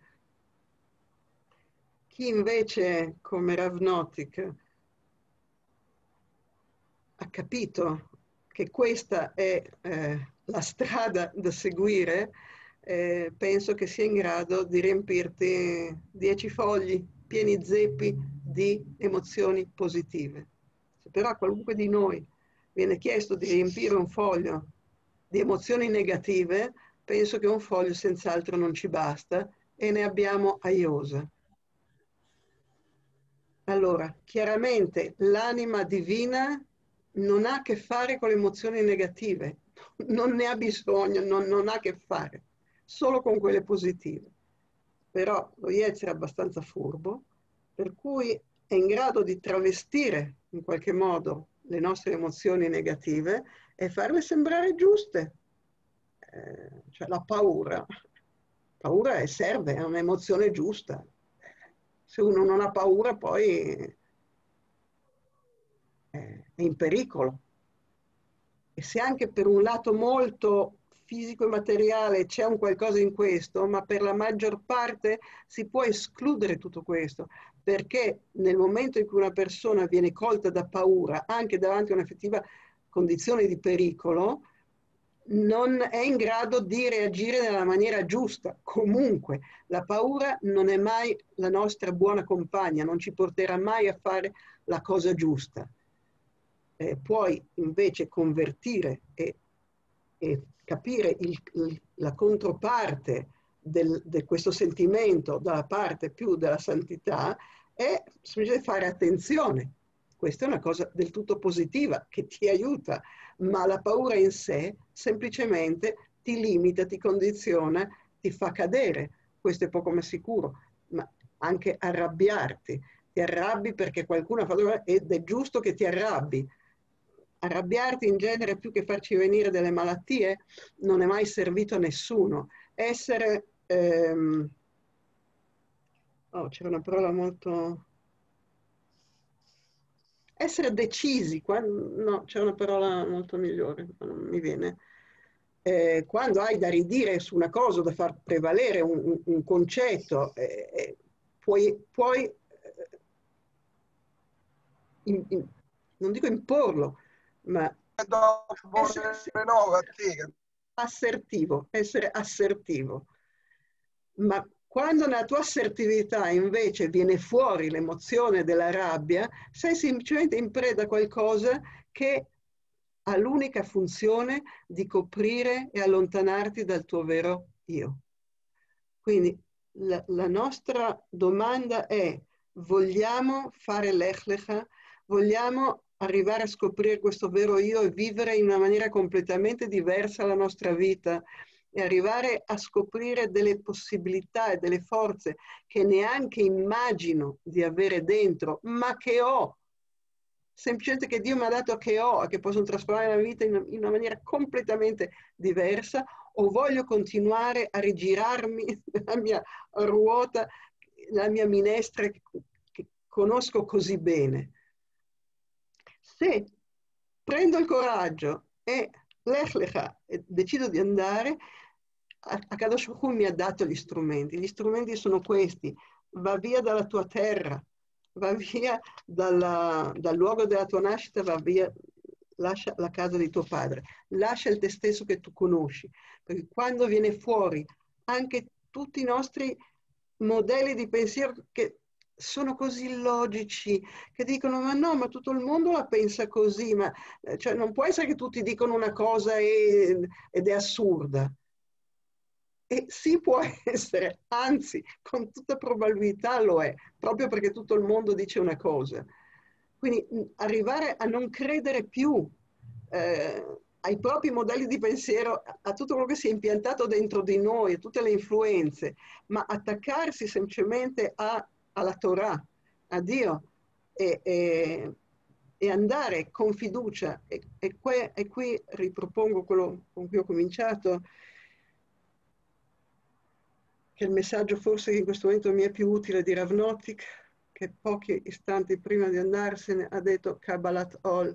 Chi invece, come Rav Notik, ha capito che questa è la strada da seguire, penso che sia in grado di riempirti 10 fogli pieni zeppi di emozioni positive. Se però a qualunque di noi viene chiesto di riempire un foglio di emozioni negative, penso che un foglio senz'altro non ci basta e ne abbiamo a iosa. Allora, chiaramente l'anima divina non ha a che fare con le emozioni negative, non ne ha bisogno, non ha a che fare, solo con quelle positive. Però lo Yetzer è abbastanza furbo, per cui è in grado di travestire in qualche modo le nostre emozioni negative e farle sembrare giuste. Cioè la paura serve, è un'emozione giusta. Se uno non ha paura poi è in pericolo. E se anche per un lato molto fisico e materiale c'è un qualcosa in questo, ma per la maggior parte si può escludere tutto questo, perché nel momento in cui una persona viene colta da paura, anche davanti a un'effettiva condizione di pericolo, non è in grado di reagire nella maniera giusta. Comunque, la paura non è mai la nostra buona compagna, non ci porterà mai a fare la cosa giusta. Puoi invece convertire e capire la controparte di questo sentimento dalla parte più della santità è semplicemente fare attenzione. Questa è una cosa del tutto positiva che ti aiuta, ma la paura in sé semplicemente ti limita, ti condiziona, ti fa cadere. Questo è poco ma sicuro, ma anche arrabbiarti. Ti arrabbi perché qualcuno ha fatto ed è giusto che ti arrabbi. Arrabbiarti in genere più che farci venire delle malattie non è mai servito a nessuno. Essere c'era una parola molto... Essere decisi, no, c'è una parola molto migliore, non mi viene. Quando hai da ridire su una cosa, da far prevalere un concetto, puoi non dico imporlo, ma essere assertivo. Ma quando nella tua assertività invece viene fuori l'emozione della rabbia, sei semplicemente in preda a qualcosa che ha l'unica funzione di coprire e allontanarti dal tuo vero io. Quindi la nostra domanda è: vogliamo fare l'Lech Lecha? Vogliamo arrivare a scoprire questo vero io e vivere in una maniera completamente diversa la nostra vita e arrivare a scoprire delle possibilità e delle forze che neanche immagino di avere dentro, ma che ho, semplicemente che Dio mi ha dato che ho e che possono trasformare la mia vita in una maniera completamente diversa, o voglio continuare a rigirarmi la mia ruota, la mia minestra che conosco così bene. Se prendo il coraggio e Lech Lecha e decido di andare, Akadosh Baruch Hu mi ha dato gli strumenti sono questi: va via dalla tua terra, va via dal luogo della tua nascita, va via, lascia la casa di tuo padre, lascia il te stesso che tu conosci, perché quando viene fuori anche tutti i nostri modelli di pensiero che sono così logici, che dicono ma no, ma tutto il mondo la pensa così, ma cioè, non può essere che tutti dicono una cosa ed è assurda. E sì, può essere, anzi, con tutta probabilità lo è, proprio perché tutto il mondo dice una cosa. Quindi arrivare a non credere più ai propri modelli di pensiero, a tutto quello che si è impiantato dentro di noi, a tutte le influenze, ma attaccarsi semplicemente alla Torah, a Dio, e andare con fiducia. E qui ripropongo quello con cui ho cominciato, che il messaggio forse che in questo momento mi è più utile di Rav Notik, che pochi istanti prima di andarsene ha detto Kabbalat Ol,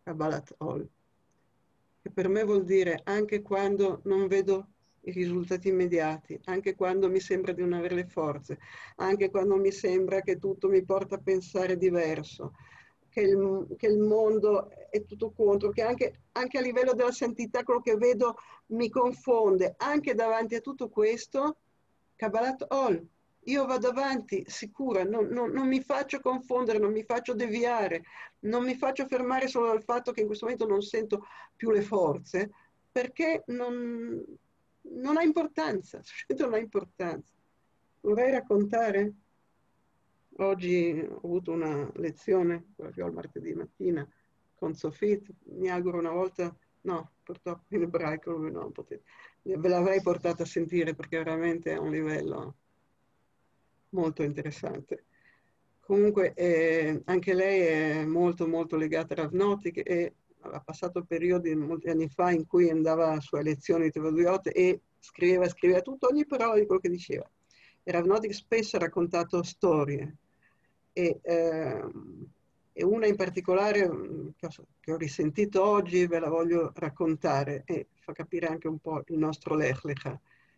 che per me vuol dire anche quando non vedo i risultati immediati, anche quando mi sembra di non avere le forze, anche quando mi sembra che tutto mi porta a pensare diverso, che il mondo è tutto contro, che anche a livello della santità quello che vedo mi confonde, anche davanti a tutto questo, Kabbalat Ol, io vado avanti sicura, non mi faccio confondere, non mi faccio deviare, non mi faccio fermare solo dal fatto che in questo momento non sento più le forze, perché non ha importanza, non ha importanza. Vorrei raccontare, oggi ho avuto una lezione, quella che ho il martedì mattina, con Sofit, mi auguro una volta, no, purtroppo in ebraico non potete, ve l'avrei portata a sentire perché veramente è un livello molto interessante. Comunque anche lei è molto molto legata a Rav Notik e ha passato periodi molti anni fa in cui andava a sue lezioni di Tevaduiot e scriveva tutto, ogni parola di quello che diceva. E Rav Notik spesso ha raccontato storie e una in particolare che ho risentito oggi ve la voglio raccontare e fa capire anche un po' il nostro Lech Lecha.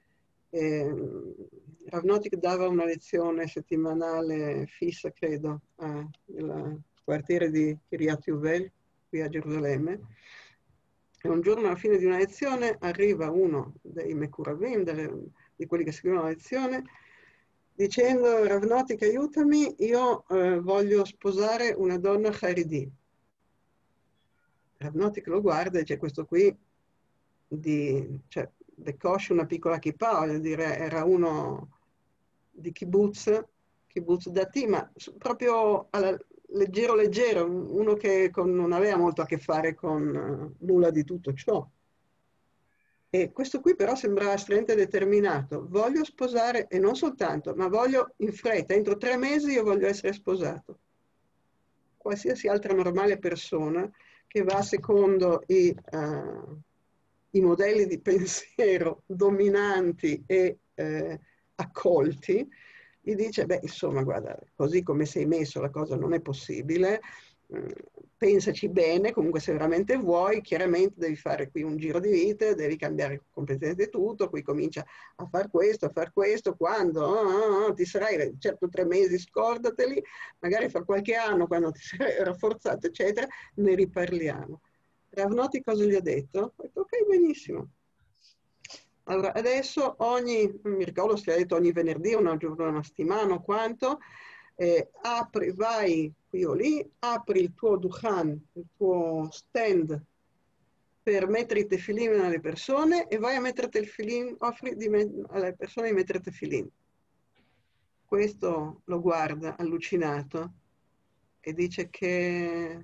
Rav Notik dava una lezione settimanale fissa, credo, nel quartiere di Kiryat Yuvel, qui a Gerusalemme. E un giorno alla fine di una lezione arriva uno dei Mekuravim, di quelli che seguivano la lezione, dicendo: Rav Notik, aiutami, io voglio sposare una donna Haridi. Rav Notik lo guarda e dice: questo qui cioè, Bekosh una piccola kippah, voglio dire, era uno di kibbutz dati, ma proprio leggero, uno che non aveva molto a che fare con nulla di tutto ciò. E questo qui però sembrava estremamente determinato. Voglio sposare, e non soltanto, ma voglio in fretta, entro 3 mesi io voglio essere sposato. Qualsiasi altra normale persona che va secondo i modelli di pensiero dominanti e accolti, gli dice, beh, insomma, guarda, così come sei messo la cosa non è possibile, pensaci bene, comunque se veramente vuoi, chiaramente devi fare qui un giro di vita, devi cambiare completamente tutto, qui comincia a far questo, quando ti sarai, certo 3 mesi, scordateli, magari fra qualche anno, quando ti sarai rafforzato, eccetera, ne riparliamo. Rav Notik cosa gli ha detto? Ha detto, ok, benissimo. Allora, adesso non mi ricordo se ha detto ogni venerdì, una settimana o quanto, apri, vai qui o lì, apri il tuo duhan, il tuo stand per mettere i tefillin alle persone e vai a mettere tefillin, offri alle persone di mettere tefillin. Questo lo guarda allucinato e dice che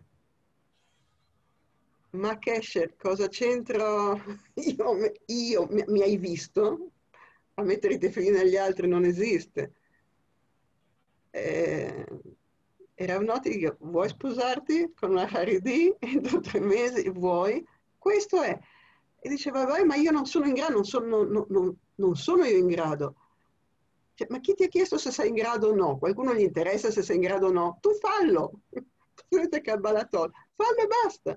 ma Kesher, cosa c'entro io? Mi hai visto? A mettere i tefillin agli altri non esiste. E Rav Notik, vuoi sposarti con una Haridi entro 3 mesi? Vuoi? Questo è. E diceva, vai, ma io non sono in grado, non sono io in grado. Cioè, ma chi ti ha chiesto se sei in grado o no? Qualcuno gli interessa se sei in grado o no? Tu fallo! Fallo e basta.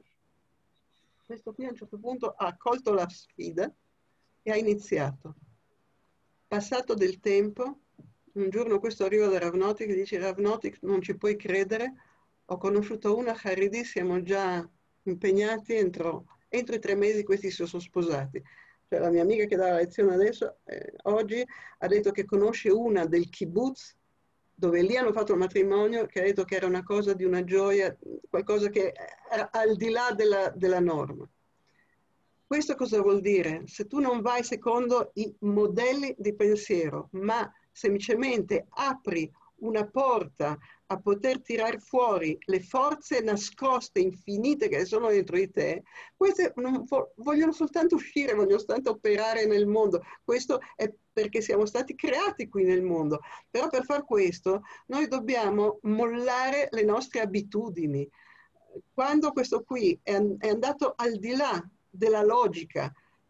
Questo qui a un certo punto ha accolto la sfida e ha iniziato. Passato del tempo, un giorno questo arriva da Rav Notik e dice, Rav Notik, non ci puoi credere, ho conosciuto una Haridi, siamo già impegnati, entro i 3 mesi questi si sono sposati. Cioè la mia amica che dà la lezione adesso, oggi, ha detto che conosce una del kibbutz, dove lì hanno fatto il matrimonio, che ha detto che era una cosa di una gioia, qualcosa che era al di là della norma. Questo cosa vuol dire? Se tu non vai secondo i modelli di pensiero, ma semplicemente apri una porta a poter tirare fuori le forze nascoste, infinite che sono dentro di te, queste non vogliono soltanto uscire, vogliono soltanto operare nel mondo. Questo è perché siamo stati creati qui nel mondo. Però per far questo noi dobbiamo mollare le nostre abitudini. Quando questo qui è andato al di là della logica,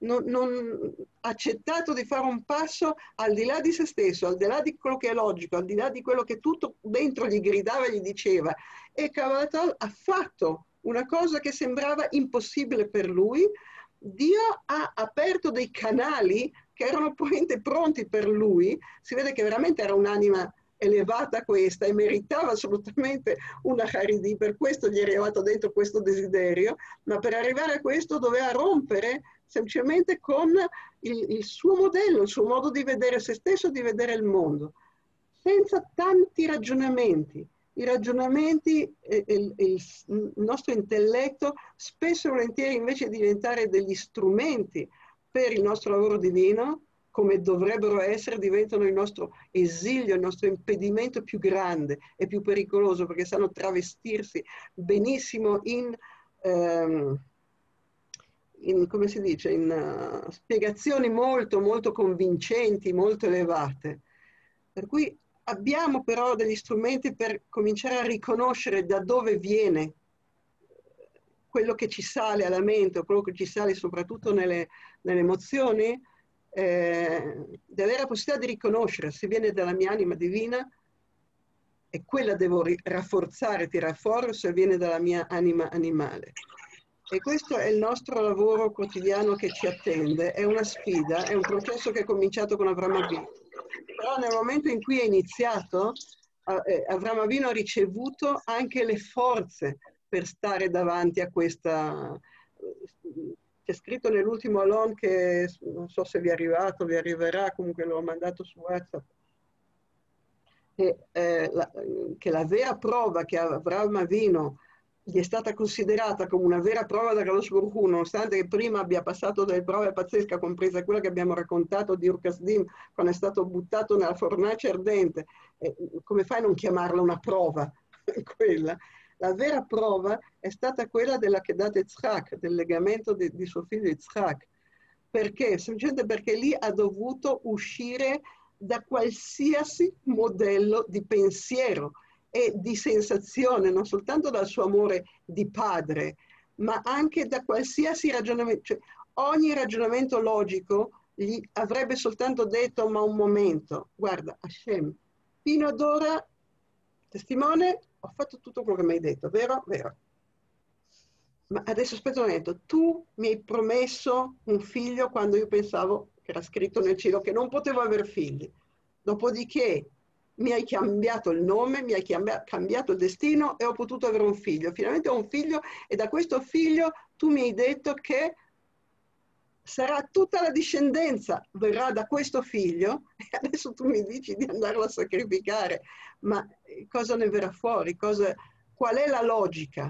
non accettato di fare un passo al di là di se stesso, al di là di quello che è logico, al di là di quello che tutto dentro gli gridava e gli diceva, e Kavalatol ha fatto una cosa che sembrava impossibile per lui. Dio ha aperto dei canali che erano pronti per lui. Si vede che veramente era un'anima elevata questa e meritava assolutamente una Haridi, per questo gli è arrivato dentro questo desiderio, ma per arrivare a questo doveva rompere semplicemente con il suo modello, il suo modo di vedere se stesso, di vedere il mondo, senza tanti ragionamenti. I ragionamenti, il nostro intelletto spesso e volentieri, invece di diventare degli strumenti per il nostro lavoro divino, come dovrebbero essere, diventano il nostro esilio, il nostro impedimento più grande e più pericoloso, perché sanno travestirsi benissimo in come si dice, in spiegazioni molto, molto convincenti, molto elevate. Per cui abbiamo però degli strumenti per cominciare a riconoscere da dove viene quello che ci sale alla mente, o quello che ci sale soprattutto nelle emozioni, di avere la possibilità di riconoscere se viene dalla mia anima divina, e quella devo rafforzare, tirare fuori, se viene dalla mia anima animale. E questo è il nostro lavoro quotidiano che ci attende, è una sfida, è un processo che è cominciato con Avraham Avinu. Però nel momento in cui è iniziato, Avraham Avinu ha ricevuto anche le forze per stare davanti a questa. C'è scritto nell'ultimo Alon che, non so se vi è arrivato, vi arriverà, comunque l'ho mandato su WhatsApp, che la vera prova che Avraham Avinu gli è stata considerata come una vera prova da Kadosh Baruch Hu, nonostante che prima abbia passato delle prove pazzesche, compresa quella che abbiamo raccontato di Ur Kasdim, quando è stato buttato nella fornace ardente. Come fai a non chiamarla una prova? Quella. La vera prova è stata quella della Kedat Yitzhak, del legamento di suo figlio Yitzhak. Perché? Semplicemente perché lì ha dovuto uscire da qualsiasi modello di pensiero e di sensazione, non soltanto dal suo amore di padre, ma anche da qualsiasi ragionamento. Cioè, ogni ragionamento logico gli avrebbe soltanto detto, ma un momento, guarda, Hashem, fino ad ora, testimone, ho fatto tutto quello che mi hai detto, vero? Vero. Ma adesso aspetta un momento, tu mi hai promesso un figlio quando io pensavo che era scritto nel cielo che non potevo avere figli. Dopodiché mi hai cambiato il nome, mi hai cambiato il destino e ho potuto avere un figlio. Finalmente ho un figlio e da questo figlio tu mi hai detto che sarà tutta la discendenza, verrà da questo figlio e adesso tu mi dici di andarlo a sacrificare. Ma cosa ne verrà fuori? Qual è la logica?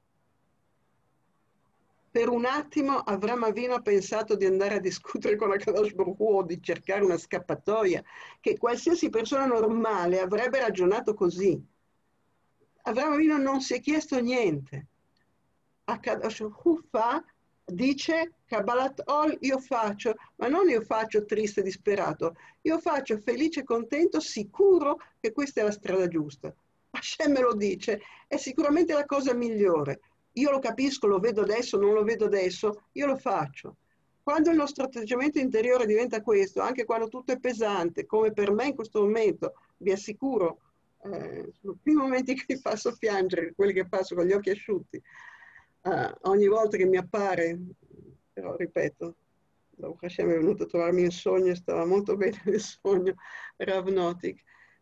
Per un attimo Avram Avinu ha pensato di andare a discutere con Akadosh Baruch Hu o di cercare una scappatoia, che qualsiasi persona normale avrebbe ragionato così. Avram Avinu non si è chiesto niente. Akadosh Baruch Hu dice, Kabbalat Ol io faccio, ma non io faccio triste e disperato, io faccio felice e contento, sicuro che questa è la strada giusta. Hashem me lo dice, è sicuramente la cosa migliore. Io lo capisco, lo vedo adesso, non lo vedo adesso, io lo faccio. Quando il nostro atteggiamento interiore diventa questo, anche quando tutto è pesante, come per me in questo momento, vi assicuro, sono i primi momenti che mi faccio piangere, quelli che passo con gli occhi asciutti, ogni volta che mi appare, però ripeto, Baruch Hashem è venuto a trovarmi in sogno, stava molto bene nel sogno, Rav Notik.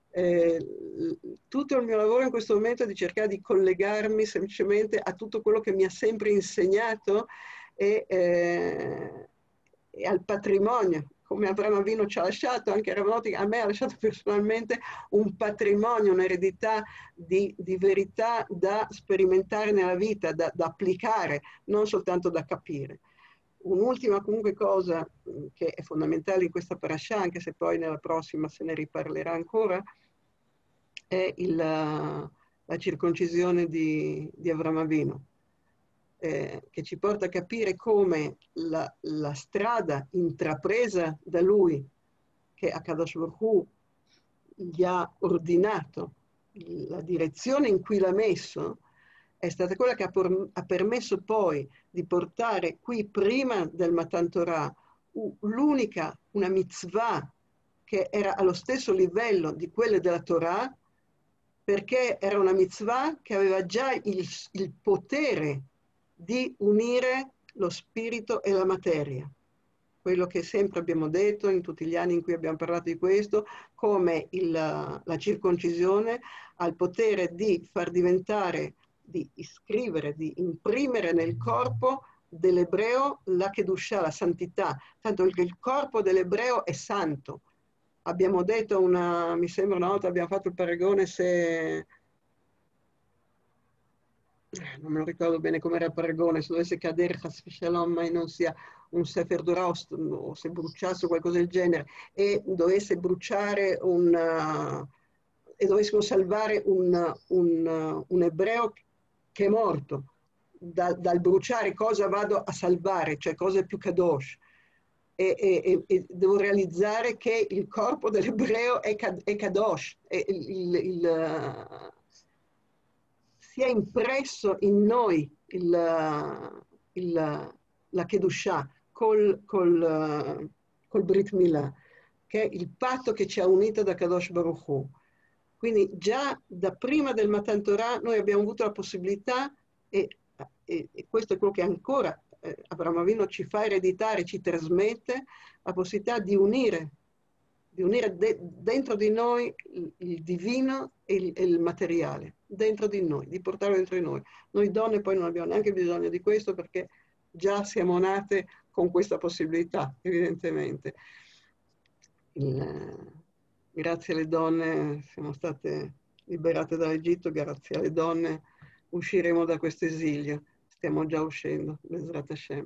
Tutto il mio lavoro in questo momento è di cercare di collegarmi semplicemente a tutto quello che mi ha sempre insegnato e al patrimonio, come Avramo Avinu ci ha lasciato, anche Rav Notik a me ha lasciato personalmente un patrimonio, un'eredità di verità da sperimentare nella vita, da applicare, non soltanto da capire. Un'ultima comunque cosa che è fondamentale in questa parasha, anche se poi nella prossima se ne riparlerà ancora, è la circoncisione di Avram Avinu, che ci porta a capire come la strada intrapresa da lui, che Akadosh Baruch Hu gli ha ordinato, la direzione in cui l'ha messo, è stata quella che ha permesso poi di portare qui prima del Matan Torah l'unica, una mitzvah che era allo stesso livello di quelle della Torah, perché era una mitzvah che aveva già il potere di unire lo spirito e la materia. Quello che sempre abbiamo detto in tutti gli anni in cui abbiamo parlato di questo, come la circoncisione ha il potere di far diventare, di iscrivere, di imprimere nel corpo dell'ebreo la Kedushah, la santità, tanto che il corpo dell'ebreo è santo. Abbiamo detto mi sembra una volta abbiamo fatto il paragone se, non me lo ricordo bene com'era il paragone, se dovesse cadere Chas Shalom e non sia un Sefer Torah o se bruciasse qualcosa del genere e dovesse bruciare e dovessimo salvare un ebreo che è morto, dal bruciare cosa vado a salvare, cioè cosa più kadosh. E devo realizzare che il corpo dell'ebreo è kadosh, sia impresso in noi la Kedushah col Brit Milah, che è il patto che ci ha unito da Kadosh Baruch Hu. Quindi già da prima del Matan Torah noi abbiamo avuto la possibilità, e questo è quello che ancora Avramo Avinu ci fa ereditare, ci trasmette, la possibilità di unire dentro di noi il divino e il materiale, dentro di noi, di portarlo dentro di noi. Noi donne poi non abbiamo neanche bisogno di questo perché già siamo nate con questa possibilità, evidentemente. Grazie alle donne siamo state liberate dall'Egitto, grazie alle donne usciremo da questo esilio. Stiamo già uscendo, Bezrat Hashem.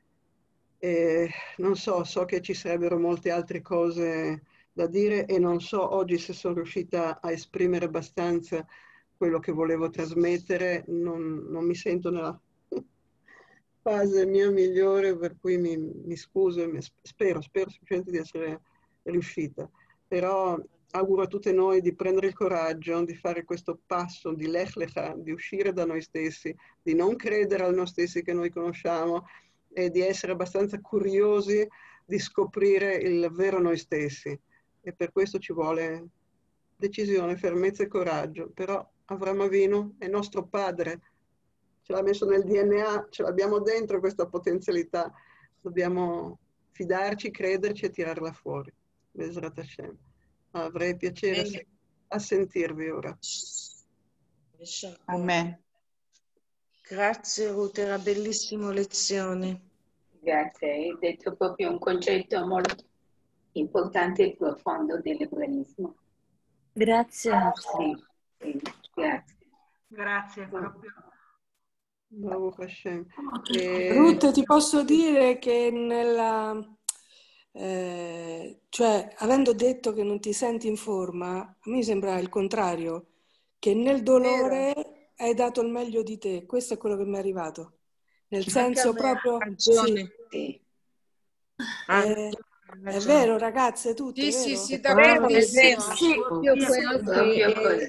Non so che ci sarebbero molte altre cose da dire e non so oggi se sono riuscita a esprimere abbastanza quello che volevo trasmettere. Non mi sento nella fase mia migliore, per cui mi scuso e spero semplicemente di essere riuscita. Però auguro a tutte noi di prendere il coraggio di fare questo passo di Lech Lecha, di uscire da noi stessi, di non credere a noi stessi che noi conosciamo e di essere abbastanza curiosi di scoprire il vero noi stessi. E per questo ci vuole decisione, fermezza e coraggio. Però Avraham Avinu è nostro padre, ce l'ha messo nel DNA, ce l'abbiamo dentro questa potenzialità. Dobbiamo fidarci, crederci e tirarla fuori. Bezrat Hashem. Avrei piacere a sentirvi ora. Amen. Grazie Ruth, era bellissima lezione. Grazie, hai detto proprio un concetto molto importante e profondo dell'ebraismo. Grazie. Sì, grazie. Grazie, proprio. Baruch Hashem. Ruth, ti posso dire che cioè, avendo detto che non ti senti in forma, a me sembra il contrario, che nel dolore hai dato il meglio di te. Questo è quello che mi è arrivato. Nel senso proprio... Ragione. Sì. È vero, ragazze, tutte, Sì, vero? sì, davvero, è vero. Sì, Proprio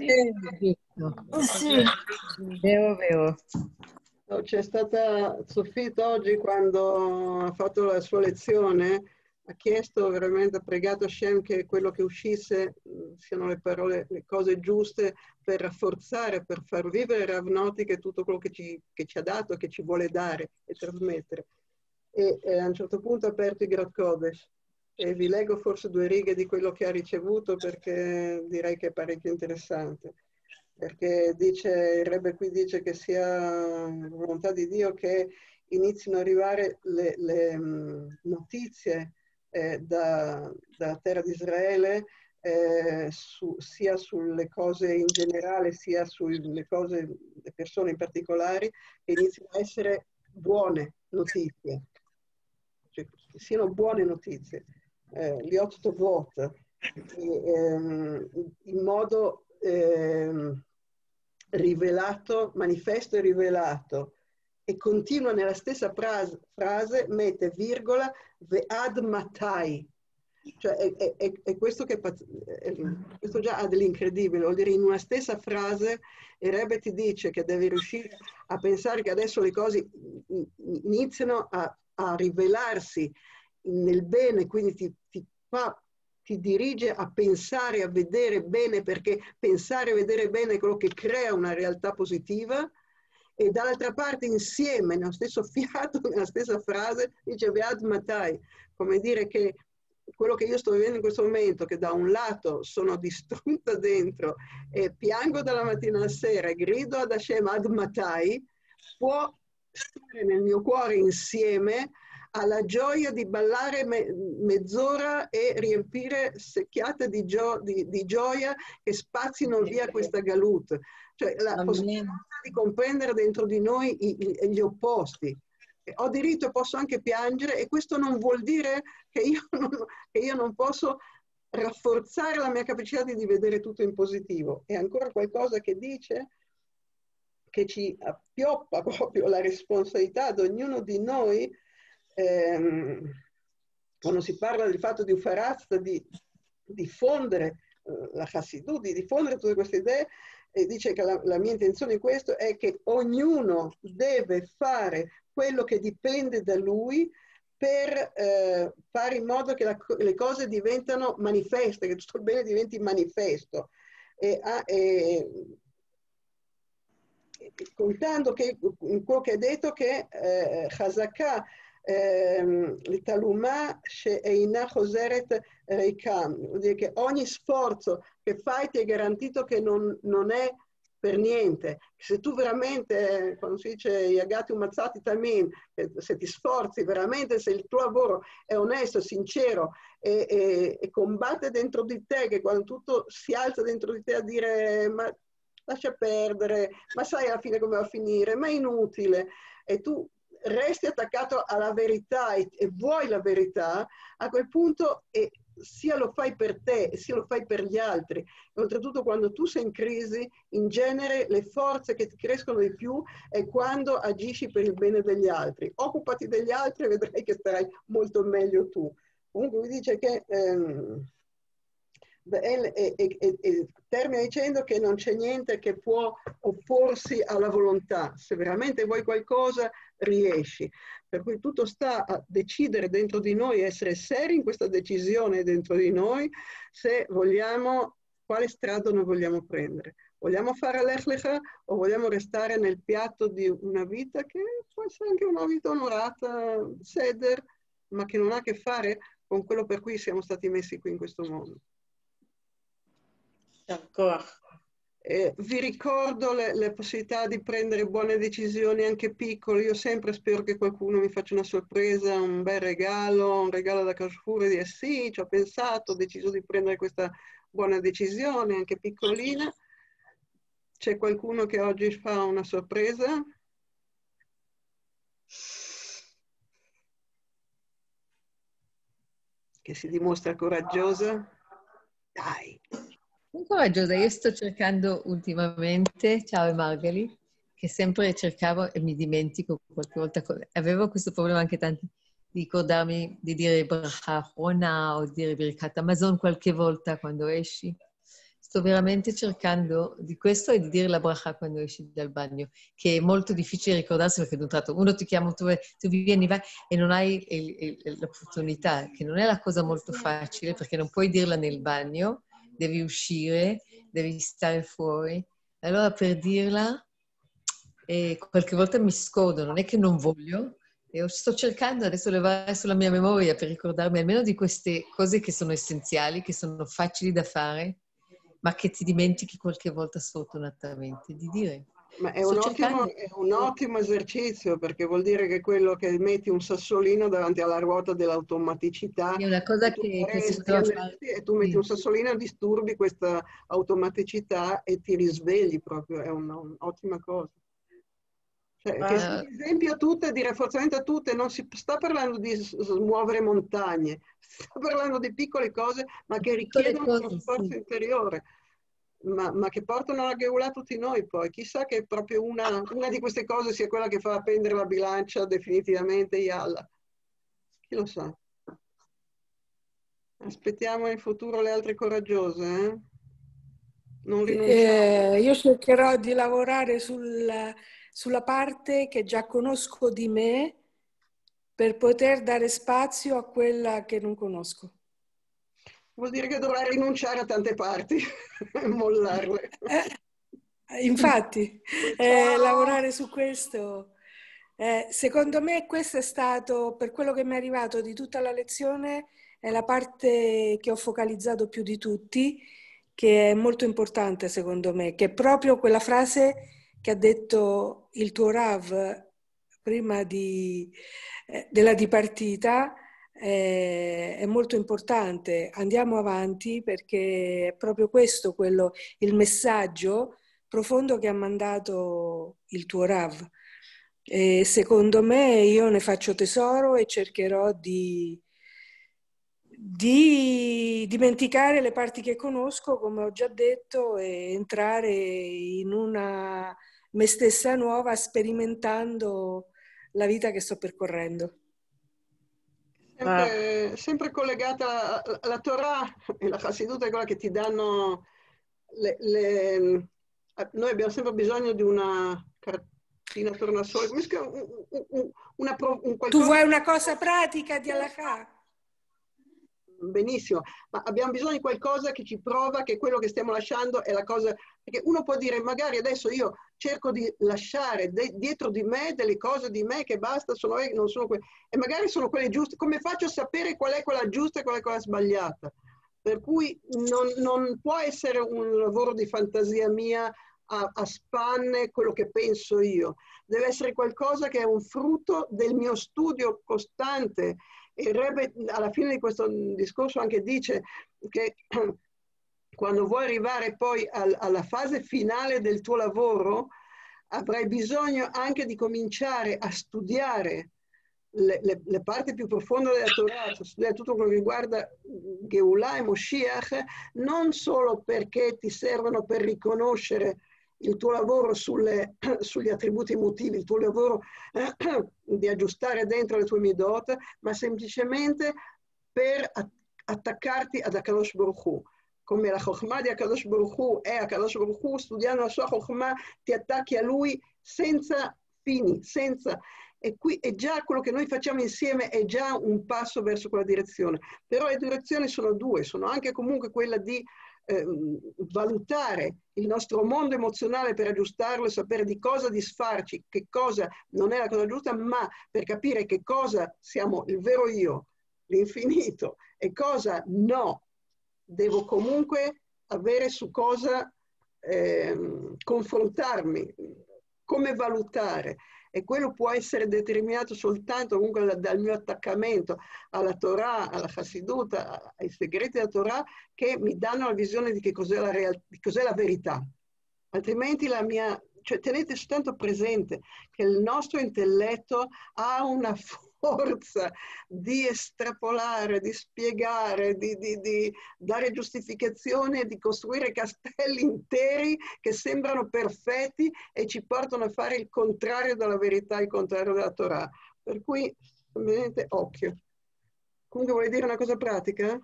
così. Vero. C'è stata Sofit oggi quando ha fatto la sua lezione, ha chiesto veramente, ha pregato Hashem che quello che uscisse siano le parole, le cose giuste per rafforzare, per far vivere Rav Notik tutto quello che ci ha dato, che ci vuole dare e trasmettere. E a un certo punto ha aperto i Grat Kodesh e vi leggo forse 2 righe di quello che ha ricevuto perché direi che è parecchio interessante. Perché il Rebbe qui dice che sia la volontà di Dio che inizino ad arrivare le notizie dalla terra di Israele sia sulle cose in generale sia sulle cose, le persone in particolare, che iniziano a essere buone notizie, cioè, che siano buone notizie, liot tovot, in modo rivelato, manifesto e rivelato, e continua nella stessa frase, mette virgola, ve'ad matai. Cioè è questo che questo già ha dell'incredibile, vuol dire in una stessa frase il Rebbe ti dice che devi riuscire a pensare che adesso le cose iniziano a rivelarsi nel bene, quindi ti dirige a pensare, a vedere bene, perché pensare e vedere bene è quello che crea una realtà positiva, e dall'altra parte insieme, nello stesso fiato, nella stessa frase, dice Ve'ad Matai, come dire che quello che io sto vivendo in questo momento, che da un lato sono distrutta dentro e piango dalla mattina alla sera e grido ad Hashem Ad Matai, può stare nel mio cuore insieme alla gioia di ballare mezz'ora e riempire secchiate di gioia che spazino via questa galut. Cioè la possibilità di comprendere dentro di noi gli opposti. Ho diritto e posso anche piangere, e questo non vuol dire che io non posso rafforzare la mia capacità di vedere tutto in positivo. È ancora qualcosa che dice che ci appioppa proprio la responsabilità ad ognuno di noi, quando si parla del fatto di Ufarazda, di diffondere la Chassidut, di diffondere tutte queste idee, e dice che la mia intenzione in questo è che ognuno deve fare quello che dipende da lui per fare in modo che le cose diventano manifeste, che tutto il bene diventi manifesto. Contando che in quello che ha detto che Chazakah l'Italumah she'eina choseret reikam, vuol dire che ogni sforzo che fai ti è garantito che non è per niente. Se tu veramente, quando si dice Yagati umazzati tamin, se ti sforzi veramente, se il tuo lavoro è onesto, sincero e combatte dentro di te, che quando tutto si alza dentro di te a dire ma lascia perdere, ma sai alla fine come va a finire, ma è inutile. E tu resti attaccato alla verità e vuoi la verità, a quel punto sia lo fai per te, sia lo fai per gli altri. E oltretutto quando tu sei in crisi, in genere le forze che ti crescono di più è quando agisci per il bene degli altri. Occupati degli altri e vedrai che starai molto meglio tu. Comunque mi dice che termina dicendo che non c'è niente che può opporsi alla volontà. Se veramente vuoi qualcosa, riesci. Per cui tutto sta a decidere dentro di noi, essere seri in questa decisione dentro di noi, se vogliamo, quale strada noi vogliamo prendere. Vogliamo fare l'Echlecha o vogliamo restare nel piatto di una vita che può essere anche una vita onorata, seder, ma che non ha a che fare con quello per cui siamo stati messi qui in questo mondo. Vi ricordo le possibilità di prendere buone decisioni anche piccole. Io sempre spero che qualcuno mi faccia una sorpresa, un bel regalo, un regalo da Carrefour e dire sì, ci ho pensato, ho deciso di prendere questa buona decisione, anche piccolina. C'è qualcuno che oggi fa una sorpresa? Che si dimostra coraggiosa? Dai! Coraggiosa, io sto cercando ultimamente, ciao Margali, che sempre cercavo e mi dimentico qualche volta, avevo questo problema anche tanti, di ricordarmi di dire Bracha Achrona o di dire Birkat Amazon qualche volta quando esci. Sto veramente cercando di questo e di dire la Bracha quando esci dal bagno, che è molto difficile ricordarsi perché d'un tratto uno ti chiama, tu vieni, vai e non hai l'opportunità, che non è la cosa molto facile perché non puoi dirla nel bagno, devi uscire, devi stare fuori. Allora per dirla, qualche volta mi scordo, non è che non voglio, e sto cercando adesso levare sulla mia memoria per ricordarmi almeno di queste cose che sono essenziali, che sono facili da fare, ma che ti dimentichi qualche volta sfortunatamente di dire. Ma è un ottimo esercizio, perché vuol dire che quello che metti un sassolino davanti alla ruota dell'automaticità è una cosa che si poteva fare. E tu metti un sassolino e disturbi questa automaticità e ti risvegli proprio, è un'ottima cosa. Cioè, che si esempio a tutte, di rafforzamento a tutte, non si sta parlando di smuovere montagne, si sta parlando di piccole cose, ma che richiedono uno sforzo interiore. Ma che portano alla Geulah tutti noi poi. Chissà che proprio una di queste cose sia quella che fa pendere la bilancia definitivamente Yalla. Chi lo sa? Aspettiamo in futuro le altre coraggiose, eh? Non rinunciamo. Io cercherò di lavorare sulla parte che già conosco di me per poter dare spazio a quella che non conosco. Vuol dire che dovrai rinunciare a tante parti e mollarle. Infatti, lavorare su questo. Secondo me questo è stato, per quello che mi è arrivato di tutta la lezione, è la parte che ho focalizzato più di tutti, che è molto importante secondo me, che è proprio quella frase che ha detto il tuo Rav prima della dipartita. È molto importante, andiamo avanti perché è proprio questo il messaggio profondo che ha mandato il tuo Rav. E secondo me io ne faccio tesoro e cercherò di dimenticare le parti che conosco, come ho già detto, e entrare in una me stessa nuova, sperimentando la vita che sto percorrendo. Sempre collegata alla Torah e la Chassidut è quella che ti danno noi abbiamo sempre bisogno di una cartina tornasole, come si chiama? Tu vuoi una cosa pratica di Halakha? Benissimo, ma abbiamo bisogno di qualcosa che ci prova che quello che stiamo lasciando è la cosa, perché uno può dire magari adesso io cerco di lasciare dietro di me delle cose di me che basta, non sono quelle, e magari sono quelle giuste. Come faccio a sapere qual è quella giusta e qual è quella sbagliata? Per cui non può essere un lavoro di fantasia mia a spanne quello che penso io, deve essere qualcosa che è un frutto del mio studio costante. E il Rebbe alla fine di questo discorso anche dice che quando vuoi arrivare poi alla fase finale del tuo lavoro, avrai bisogno anche di cominciare a studiare le parti più profonde della Torah, studiare tutto quello che riguarda Geulah e Moshiach, non solo perché ti servono per riconoscere il tuo lavoro sugli attributi emotivi, il tuo lavoro di aggiustare dentro le tue midot, ma semplicemente per attaccarti ad Akadosh Baruch Hu. Come la Chokhmah di Akadosh Baruch Hu è Akadosh Baruch Hu, studiando la sua Chokhmah ti attacchi a lui senza fini, senza... E qui è già quello che noi facciamo insieme, è già un passo verso quella direzione. Però le direzioni sono due, sono anche comunque quella di valutare il nostro mondo emozionale per aggiustarlo e sapere di cosa disfarci, che cosa non è la cosa giusta, ma per capire che cosa siamo il vero io, l'infinito, e cosa no, devo comunque avere su cosa confrontarmi, come valutare. E quello può essere determinato soltanto comunque dal mio attaccamento alla Torah, alla Chassidut, ai segreti della Torah, che mi danno la visione di che cos'è di cos'è la verità. Altrimenti cioè tenete soltanto presente che il nostro intelletto ha una forza di estrapolare, di spiegare, di dare giustificazione, di costruire castelli interi che sembrano perfetti e ci portano a fare il contrario della verità, il contrario della Torah. Per cui, ovviamente, occhio. Comunque vuoi dire una cosa pratica?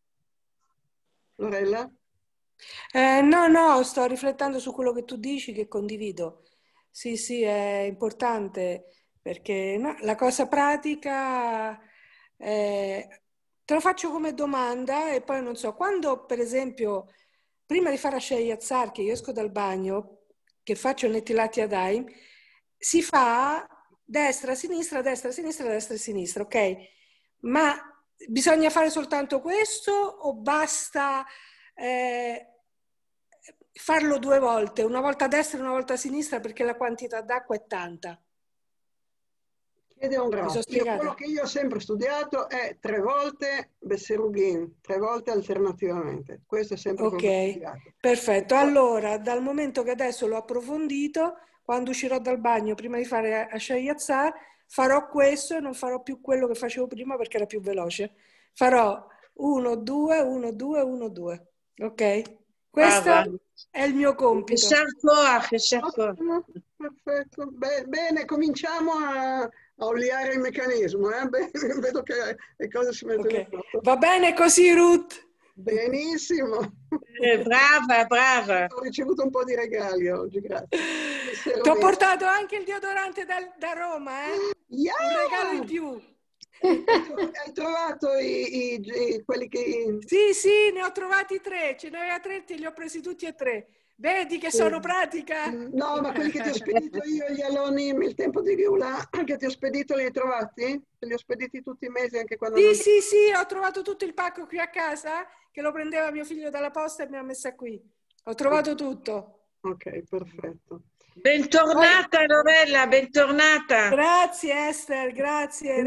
Lorella? No, sto riflettendo su quello che tu dici, che condivido. Sì, è importante. Perché no, la cosa pratica, te lo faccio come domanda e poi non so, quando per esempio, prima di fare Asher Yatzar, che io esco dal bagno, che faccio il Netilat Yadayim, si fa destra, sinistra, destra, sinistra, destra e sinistra, ok? Ma bisogna fare soltanto questo o basta farlo 2 volte, una volta a destra e una volta a sinistra perché la quantità d'acqua è tanta? Chiede un grazie. Quello che io ho sempre studiato è 3 volte Besserugin, 3 volte alternativamente. Questo è sempre quello che ho studiato. Perfetto. Allora, dal momento che adesso l'ho approfondito, quando uscirò dal bagno, prima di fare Asher Yatzar, farò questo e non farò più quello che facevo prima perché era più veloce. Farò 1, 2, 1, 2, 1, 2. Ok? Questo è il mio compito. Perfetto. Bene, cominciamo a oliare il meccanismo. Vedo che le cose si mettono in moto. Va bene così, Ruth? Benissimo. Brava. Ho ricevuto un po' di regali oggi, grazie. Ti ho portato anche il deodorante da Roma, Yeah! Un regalo in più. Hai trovato quelli che... Sì, ne ho trovati 3. Ce ne aveva 3, te li ho presi tutti e 3. Vedi che sono pratica? No, ma quelli che ti ho spedito io, gli alonim, il tempo di Geulah, che ti ho spedito, li hai trovati? Te li ho spediti tutti i mesi anche quando... Sì, ho trovato tutto il pacco qui a casa, che lo prendeva mio figlio dalla posta e mi ha messa qui. Ho trovato tutto. Ok, perfetto. Bentornata Lorella, bentornata. Grazie Esther, grazie.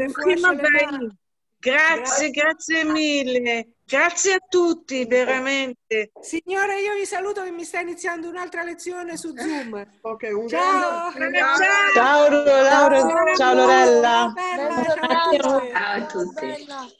Grazie mille. Grazie a tutti, veramente. Signore, io vi saluto che mi sta iniziando un'altra lezione su Zoom. Ok, un ciao. Ciao Laura, ciao Lorella. Ciao a tutti. Ciao a tutti.